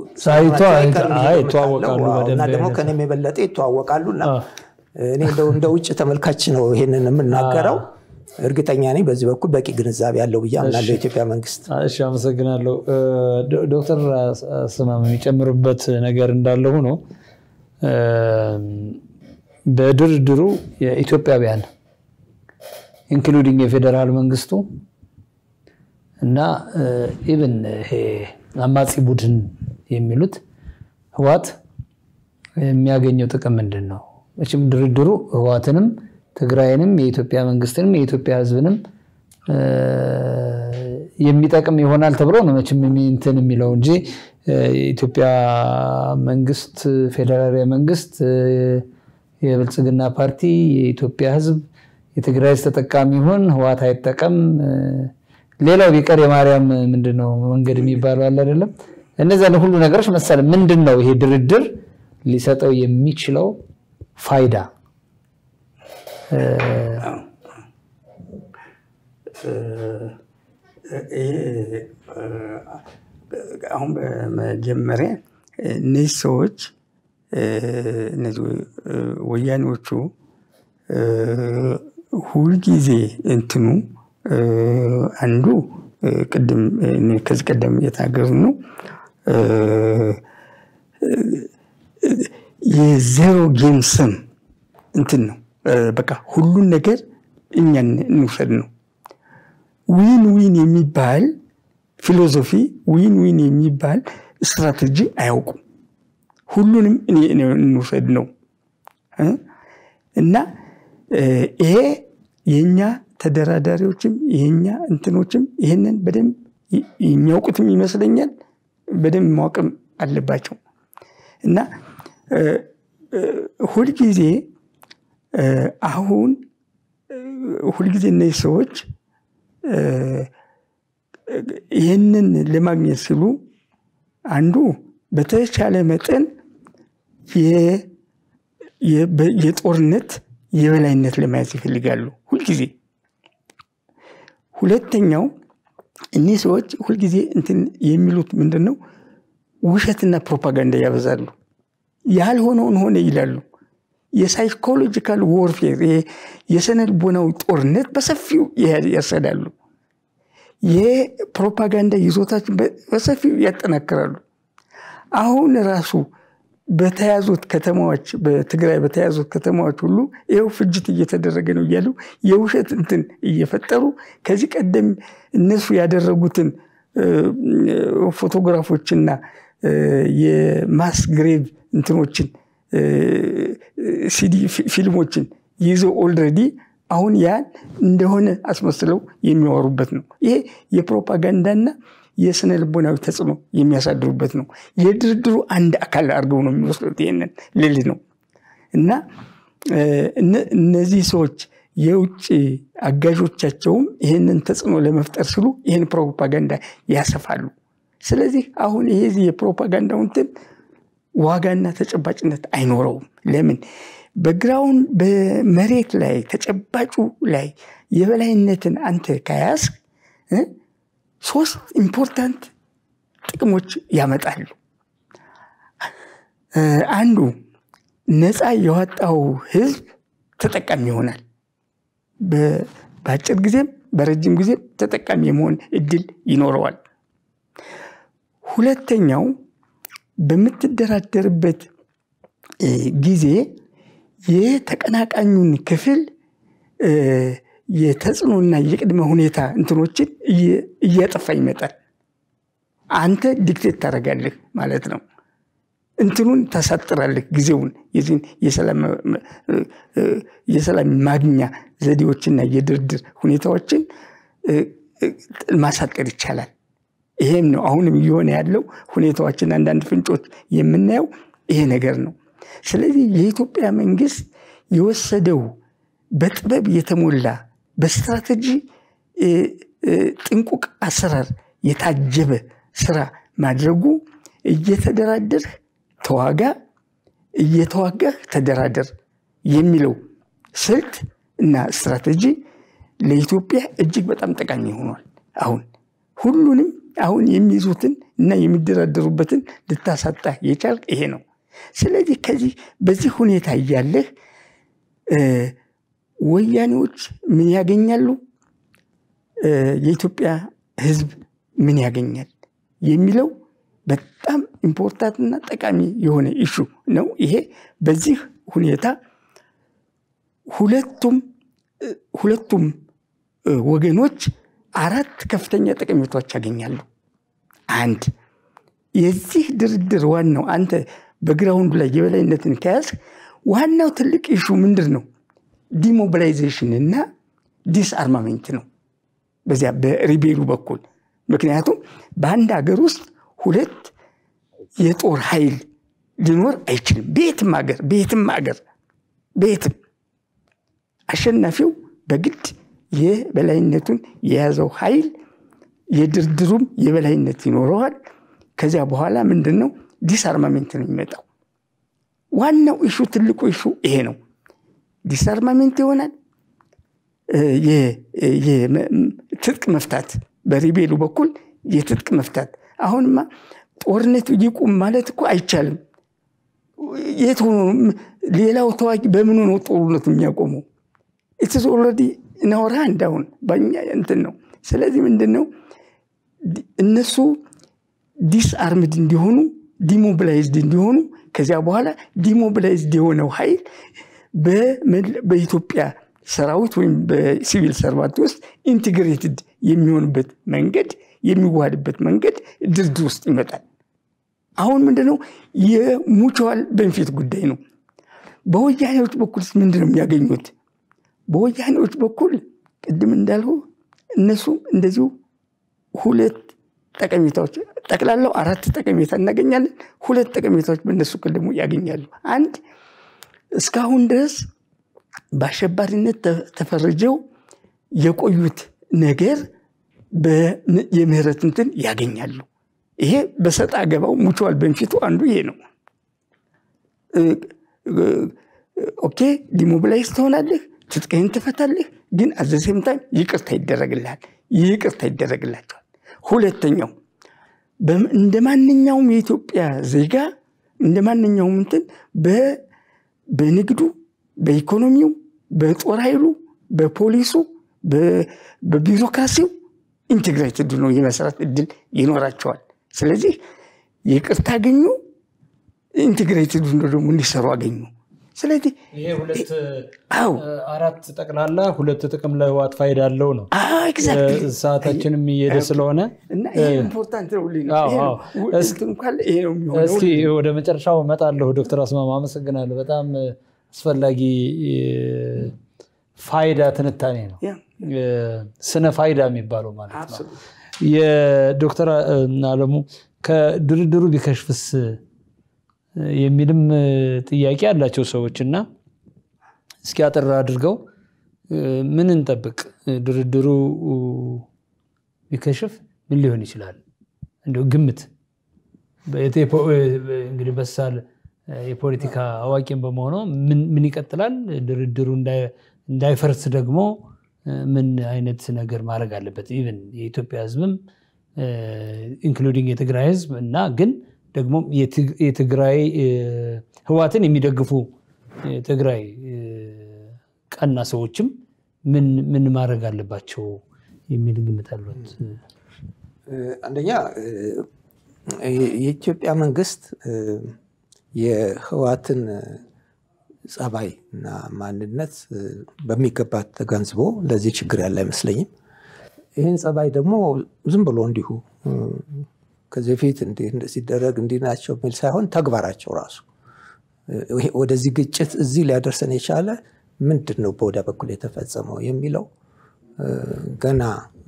ተዋወቃሉ እና ደግሞ ከነም የበለጠ ተዋወቃሉና እኔ እንደ ውጭ ተመልካች ነው ይሄንን የምናገረው እርግጠኛ ነኝ በዚህ በኩል በቂ ግንዛቤ ያለው በያምናለው ኢትዮጵያ መንግስት እሺ አመሰግናለሁ ዶክተር አስማማ የሚጨምሩበት ነገር እንዳለው ነው በድርድሩ የኢትዮጵያውያን ኢንክሉዲንግ የፌደራል መንግስቱ እና ኢቭን ይሄ አማጺ ቡድን የሚሉት ህዋት የሚያገኘው ጥቅም ምንድነው እቺም ድርድሩ ህዋትንም ትግራይንም የኢትዮጵያ መንግስትንም የኢትዮጵያ ህዝብንም የሚጠቅም ይሆናል ተብሎ ነው መቼም እንትን የሚለው እንጂ የኢትዮጵያ መንግስት ፌደራል መንግስት የብልጽግና ፓርቲ የኢትዮጵያ ህዝብ የትግራይ ተጠቃሚ ሆን ህዋት አይጠቀም ሌላው ቢቀር የማርያም ምንድነው መንገድ የሚባለው አለ አይደለም እነዛ ሁሉ ነገሮች መሰለ ምንድነው ይሄ ድርድር ሊሰጠው የሚችለው ፋይዳ አሁን በመጀመሪያ እነዚህ ሰዎች እነዚህ ወያኔዎቹ ሁልጊዜ እንትኑ አንዱ ቅድም ከዚህ ቀደም የተናገሩ ነው የዜሮ ጌም ስም እንትን ነው በቃ ሁሉን ነገር እኛን እንውሰድ ነው ዊን የሚባል ፊሎሶፊ ዊን የሚባል ስትራቴጂ አያውቁም ሁሉንም እንውሰድ ነው እና ይሄ የኛ ተደራዳሪዎችም የኛ እንትኖችም ይሄንን በደም የሚያውቁትም ይመስለኛል በደም ማወቅም አለባቸው እና ሁልጊዜ አሁን ሁልጊዜ እነዚህ ሰዎች ይሄንን ለማግኘት ሲሉ አንዱ በተቻለ መጠን የጦርነት የበላይነት ለማየት ይፈልጋሉ ሁልጊዜ ሁለተኛው እነዚህ ሰዎች ሁልጊዜ እንትን የሚሉት ምንድነው ውሸትና ፕሮፓጋንዳ ያበዛሉ ያልሆነውን ሆነ ይላሉ የሳይኮሎጂካል ዋርፌር የሰነልቦናዊ ጦርነት በሰፊው ያሰዳሉ የፕሮፓጋንዳ ይዞታችን በሰፊው ያጠናክራሉ አሁን ራሱ በተያዙት ከተማዎች በትግራይ በተያዙት ከተማዎች ሁሉ ይሄው ፍጅት እየተደረገ ነው እያሉ የውሸት እንትን እየፈጠሩ ከዚህ ቀደም እነሱ ያደረጉትን ፎቶግራፎችና የማስ ግሬቭ እንትኖችን ሲዲ ፊልሞችን ይዘው ኦልሬዲ አሁን ያን እንደሆነ አስመስለው የሚያወሩበት ነው። ይሄ የፕሮፓጋንዳና የስነ ልቦናዊ ተጽዕኖ የሚያሳድሩበት ነው። የድርድሩ አንድ አካል አድርገው ነው የሚወስዱት ይሄንን ልል ነው። እና እነዚህ ሰዎች የውጭ አጋዦቻቸውም ይሄንን ተጽዕኖ ለመፍጠር ሲሉ ይሄን ፕሮፓጋንዳ ያሰፋሉ። ስለዚህ አሁን ይሄ የፕሮፓጋንዳው እንትን ዋጋና ተጨባጭነት አይኖረውም። ለምን? በግራውን በመሬት ላይ ተጨባጩ ላይ የበላይነትን አንተ ከያዝክ 3 ኢምፖርታንት ጥቅሞች ያመጣሉ። አንዱ ነፃ የወጣው ህዝብ ተጠቃሚ ይሆናል። በአጭር ጊዜም በረጅም ጊዜም ተጠቃሚ የመሆን እድል ይኖረዋል። ሁለተኛው በምትደራደርበት ጊዜ የተቀናቃኙን ክፍል የተጽዕኖና የቅድመ ሁኔታ እንትኖችን እያጠፋ ይመጣል። አንተ ዲክቴት ታደርጋለህ ማለት ነው። እንትኑን ታሳጥራለህ ጊዜውን የዚህን የሰላም ማግኛ ዘዴዎችና የድርድር ሁኔታዎችን ማሳጠር ይቻላል። ይሄም ነው አሁንም እየሆነ ያለው ሁኔታዎችን አንዳንድ ፍንጮች የምናየው ይሄ ነገር ነው። ስለዚህ የኢትዮጵያ መንግስት የወሰደው በጥበብ የተሞላ በስትራቴጂ ጥንቁቅ አሰራር የታጀበ ስራ ማድረጉ እየተደራደርህ ተዋጋ እየተዋጋህ ተደራደር የሚለው ስልት እና ስትራቴጂ ለኢትዮጵያ እጅግ በጣም ጠቃሚ ሆኗል። አሁን ሁሉንም አሁን የሚይዙትን እና የሚደራደሩበትን ልታሳጣ የቻልክ ይሄ ነው። ስለዚህ ከዚህ በዚህ ሁኔታ ያለህ ወያኔዎች ምን ያገኛሉ? የኢትዮጵያ ህዝብ ምን ያገኛል የሚለው በጣም ኢምፖርታንት እና ጠቃሚ የሆነ ኢሹ ነው። ይሄ በዚህ ሁኔታ ሁለቱም ወገኖች 4 ከፍተኛ ጠቀሜታዎች ያገኛሉ። አንድ የዚህ ድርድር ዋናው አንተ በግራውንድ ላይ የበላይነትን ከያዝ ዋናው ትልቅ ኢሹ ምንድነው? ዲሞቢላይዜሽን እና ዲስአርማመንት ነው በዚያ በሪቤሉ በኩል። ምክንያቱም በአንድ ሀገር ውስጥ 2 የጦር ኃይል ሊኖር አይችልም። ቤትም ሀገር አሸናፊው በግድ የበላይነቱን የያዘው ኃይል የድርድሩም የበላይነት ይኖረዋል። ከዚያ በኋላ ምንድነው? ዲስአርማመንት ነው የሚመጣው። ዋናው ኢሹ ትልቁ ኢሹ ይሄ ነው። ዲስአርማመንት ይሆናል። የትጥቅ መፍታት በሪቤሉ በኩል የትጥቅ መፍታት። አሁንማ ጦርነቱ ይቁም ማለት እኮ አይቻልም። የት ሆኖ ሌላው ተዋጊ በምን ነው ጦርነቱ የሚያቆመው? ኢትስ ኦልሬዲ ናውራ እንዳውን ባኛ እንትን ነው። ስለዚህ ምንድነው እነሱ ዲስአርምድ እንዲሆኑ ዲሞቢላይዝድ እንዲሆኑ ከዚያ በኋላ ዲሞቢላይዝድ የሆነው ኃይል በኢትዮጵያ ሰራዊት ወይም በሲቪል ሰርቫንት ውስጥ ኢንቲግሬትድ የሚሆንበት መንገድ የሚዋሃድበት መንገድ ድርድር ውስጥ ይመጣል። አሁን ምንድነው የሙቹዋል ቤኔፊት ጉዳይ ነው። በወያኔዎች በኩል ምንድነው የሚያገኙት? በወያኔዎች በኩል ቅድም እንዳልኩ እነሱ እንደዚሁ 2 ጠቀሜታዎች ጠቅላላው 4 ጠቀሜታ እናገኛለን። 2 ጠቀሜታዎች በእነሱ ደግሞ ያገኛሉ። አንድ እስካሁን ድረስ በአሸባሪነት ተፈርጀው የቆዩት ነገር የምህረት እንትን ያገኛሉ። ይሄ በሰጣ ገባው ሙቹዋል ቤኔፊቱ አንዱ ይሄ ነው። ኦኬ ዲሞቢላይዝ ትሆናለህ፣ ትጥቅህን ትፈታለህ፣ ግን አዘሴም ታይም ይቅርታ ይደረግላቸዋል። ሁለተኛው እንደማንኛውም የኢትዮጵያ ዜጋ እንደማንኛውም እንትን በንግዱ በኢኮኖሚው በጦር ኃይሉ በፖሊሱ በቢሮክራሲው ኢንቴግሬትድ ነው የመስራት እድል ይኖራቸዋል። ስለዚህ ይቅርታ አገኙ ኢንቴግሬትድ ሆነው ደግሞ እንዲሰሩ አገኙ። ስለዚህ ይሄ ሁለት አራት ጠቅላላ ሁለት ጥቅም ላይ ህወሓት ፋይዳ አለው ነው። ኤግዛክትሊ ሰዓታችንም እየሄደ ስለሆነ እና ይሄ ኢምፖርታንት ነው። እስቲ ወደ መጨረሻው እመጣለሁ። ዶክተር አስማማ አመሰግናለሁ። በጣም አስፈላጊ ፋይዳ ትንታኔ ነው። ስነ ፋይዳ የሚባለው ማለት ነው። የዶክተር አለሙ ከድርድሩ ቢከሽፍስ የሚልም ጥያቄ ያላቸው ሰዎችና እስኪ አጥራ አድርገው ምን እንጠብቅ? ድርድሩ ቢከሽፍ ምን ሊሆን ይችላል? እንደው ግምት እንግዲህ በሳል የፖለቲካ አዋቂም በመሆኑ ምን ይቀጥላል? ድርድሩ እንዳይፈርስ ደግሞ ምን አይነት ነገር ማድረግ አለበት? ኢቭን የኢትዮጵያ ህዝብም ኢንክሉዲንግ የትግራይ ህዝብ እና ግን ደግሞ የትግራይ ህወሓትን የሚደግፉ የትግራይ ቀና ሰዎችም ምን ማድረግ አለባቸው የሚል ግምት አሉት? አንደኛ የኢትዮጵያ መንግስት የህወሓትን ጸባይ እና ማንነት በሚገባ ተገንዝቦ ለዚህ ችግር ያለ አይመስለኝም። ይህን ጸባይ ደግሞ ዝም ብሎ እንዲሁ ከዚህ በፊት ሲደረግ እንዲናቸው የሚል ሳይሆን ተግባራቸው ራሱ ወደዚህ ግጭት እዚህ ሊያደርሰን የቻለ ምንድን ነው በወዳ በኩል የተፈጸመው የሚለው ገና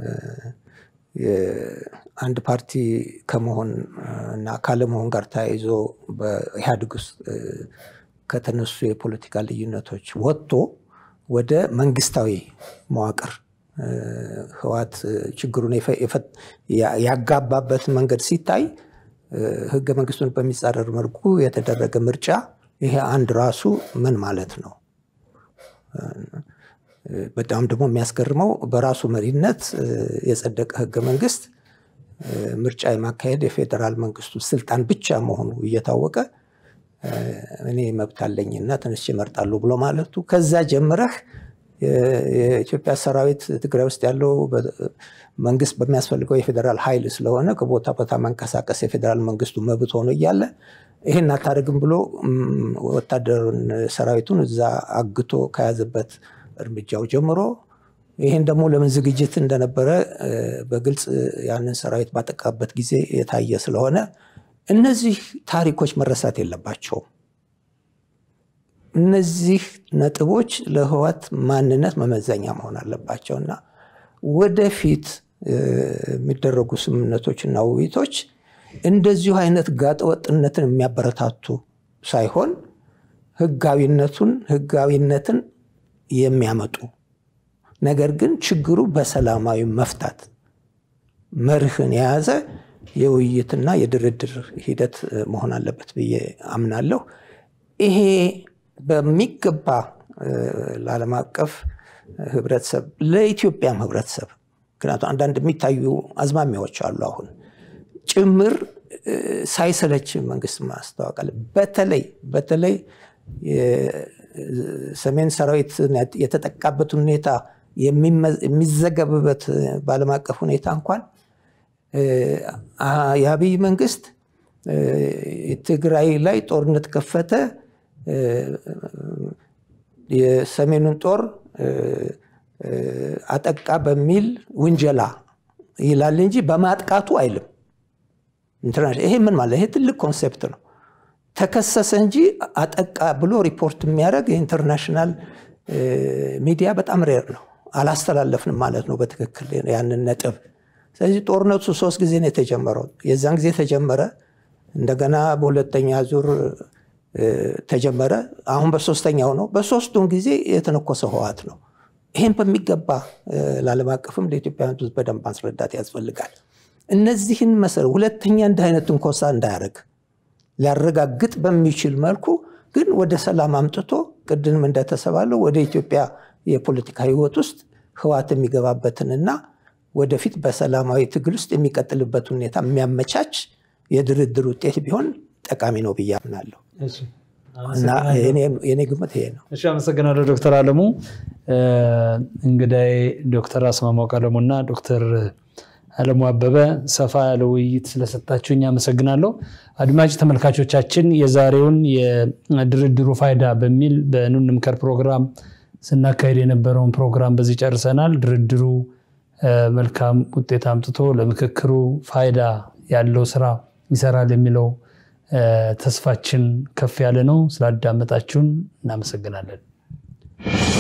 አንድ ፓርቲ ከመሆን እና ካለመሆን ጋር ተያይዞ በኢህአዴግ ውስጥ ከተነሱ የፖለቲካ ልዩነቶች ወጥቶ ወደ መንግስታዊ መዋቅር ህወሓት ችግሩን ያጋባበት መንገድ ሲታይ ህገ መንግስቱን በሚጻረር መልኩ የተደረገ ምርጫ ይሄ አንድ ራሱ ምን ማለት ነው? በጣም ደግሞ የሚያስገርመው በራሱ መሪነት የጸደቀ ህገ መንግስት ምርጫ የማካሄድ የፌደራል መንግስቱ ስልጣን ብቻ መሆኑ እየታወቀ እኔ መብት አለኝና ተነስቼ እመርጣለሁ ብሎ ማለቱ ከዛ ጀምረህ የኢትዮጵያ ሰራዊት ትግራይ ውስጥ ያለው መንግስት በሚያስፈልገው የፌደራል ኃይል ስለሆነ ከቦታ ቦታ መንቀሳቀስ የፌደራል መንግስቱ መብት ሆኖ እያለ ይሄን አታደርግም ብሎ ወታደሩን ሰራዊቱን እዛ አግቶ ከያዘበት እርምጃው ጀምሮ ይሄን ደግሞ ለምን ዝግጅት እንደነበረ በግልጽ ያንን ሰራዊት ባጠቃበት ጊዜ የታየ ስለሆነ እነዚህ ታሪኮች መረሳት የለባቸውም። እነዚህ ነጥቦች ለህወሓት ማንነት መመዘኛ መሆን አለባቸውና ወደፊት የሚደረጉ ስምምነቶችና ውይይቶች እንደዚሁ አይነት ጋጠወጥነትን የሚያበረታቱ ሳይሆን ህጋዊነትን የሚያመጡ ነገር ግን ችግሩ በሰላማዊ መፍታት መርህን የያዘ የውይይትና የድርድር ሂደት መሆን አለበት ብዬ አምናለሁ። ይሄ በሚገባ ለዓለም አቀፍ ህብረተሰብ ለኢትዮጵያም ህብረተሰብ ምክንያቱም አንዳንድ የሚታዩ አዝማሚያዎች አሉ አሁን ጭምር ሳይሰለች መንግስት ማስተዋወቃል። በተለይ የሰሜን ሰራዊት የተጠቃበት ሁኔታ የሚዘገብበት በዓለም አቀፍ ሁኔታ እንኳን የአብይ መንግስት ትግራይ ላይ ጦርነት ከፈተ የሰሜኑን ጦር አጠቃ በሚል ውንጀላ ይላል እንጂ በማጥቃቱ አይልም። ይሄ ምን ማለት ይሄ ትልቅ ኮንሴፕት ነው። ተከሰሰ እንጂ አጠቃ ብሎ ሪፖርት የሚያደርግ የኢንተርናሽናል ሚዲያ በጣም ሬር ነው። አላስተላለፍንም ማለት ነው በትክክል ያንን ነጥብ። ስለዚህ ጦርነቱ 3 ጊዜ ነው የተጀመረው። የዛን ጊዜ ተጀመረ፣ እንደገና በሁለተኛ ዙር ተጀመረ፣ አሁን በሶስተኛው ነው። በሶስቱም ጊዜ የተነኮሰ ህወሓት ነው። ይሄን በሚገባ ለዓለም አቀፍም ለኢትዮጵያ ህዝብ በደንብ ማስረዳት ያስፈልጋል። እነዚህን መሰረት ሁለተኛ እንደ አይነት ትንኮሳ እንዳያደርግ ሊያረጋግጥ በሚችል መልኩ ግን ወደ ሰላም አምጥቶ ቅድም እንደተሰባለው ወደ ኢትዮጵያ የፖለቲካ ህይወት ውስጥ ህወሓት የሚገባበትንና ወደፊት በሰላማዊ ትግል ውስጥ የሚቀጥልበት ሁኔታ የሚያመቻች የድርድር ውጤት ቢሆን ጠቃሚ ነው ብዬ አምናለሁ። እና የኔ ግምት ይሄ ነው። እሺ፣ አመሰግናለሁ ዶክተር አለሙ። እንግዲህ ዶክተር አስማማው ቀለሙና ዶክተር አለሙ አበበ ሰፋ ያለ ውይይት ስለሰጣችሁኝ አመሰግናለሁ። አድማጭ ተመልካቾቻችን የዛሬውን የድርድሩ ፋይዳ በሚል በኑንምከር ፕሮግራም ስናካሄድ የነበረውን ፕሮግራም በዚህ ጨርሰናል። ድርድሩ መልካም ውጤት አምጥቶ ለምክክሩ ፋይዳ ያለው ስራ ይሰራል የሚለው ተስፋችን ከፍ ያለ ነው። ስላዳመጣችሁን እናመሰግናለን።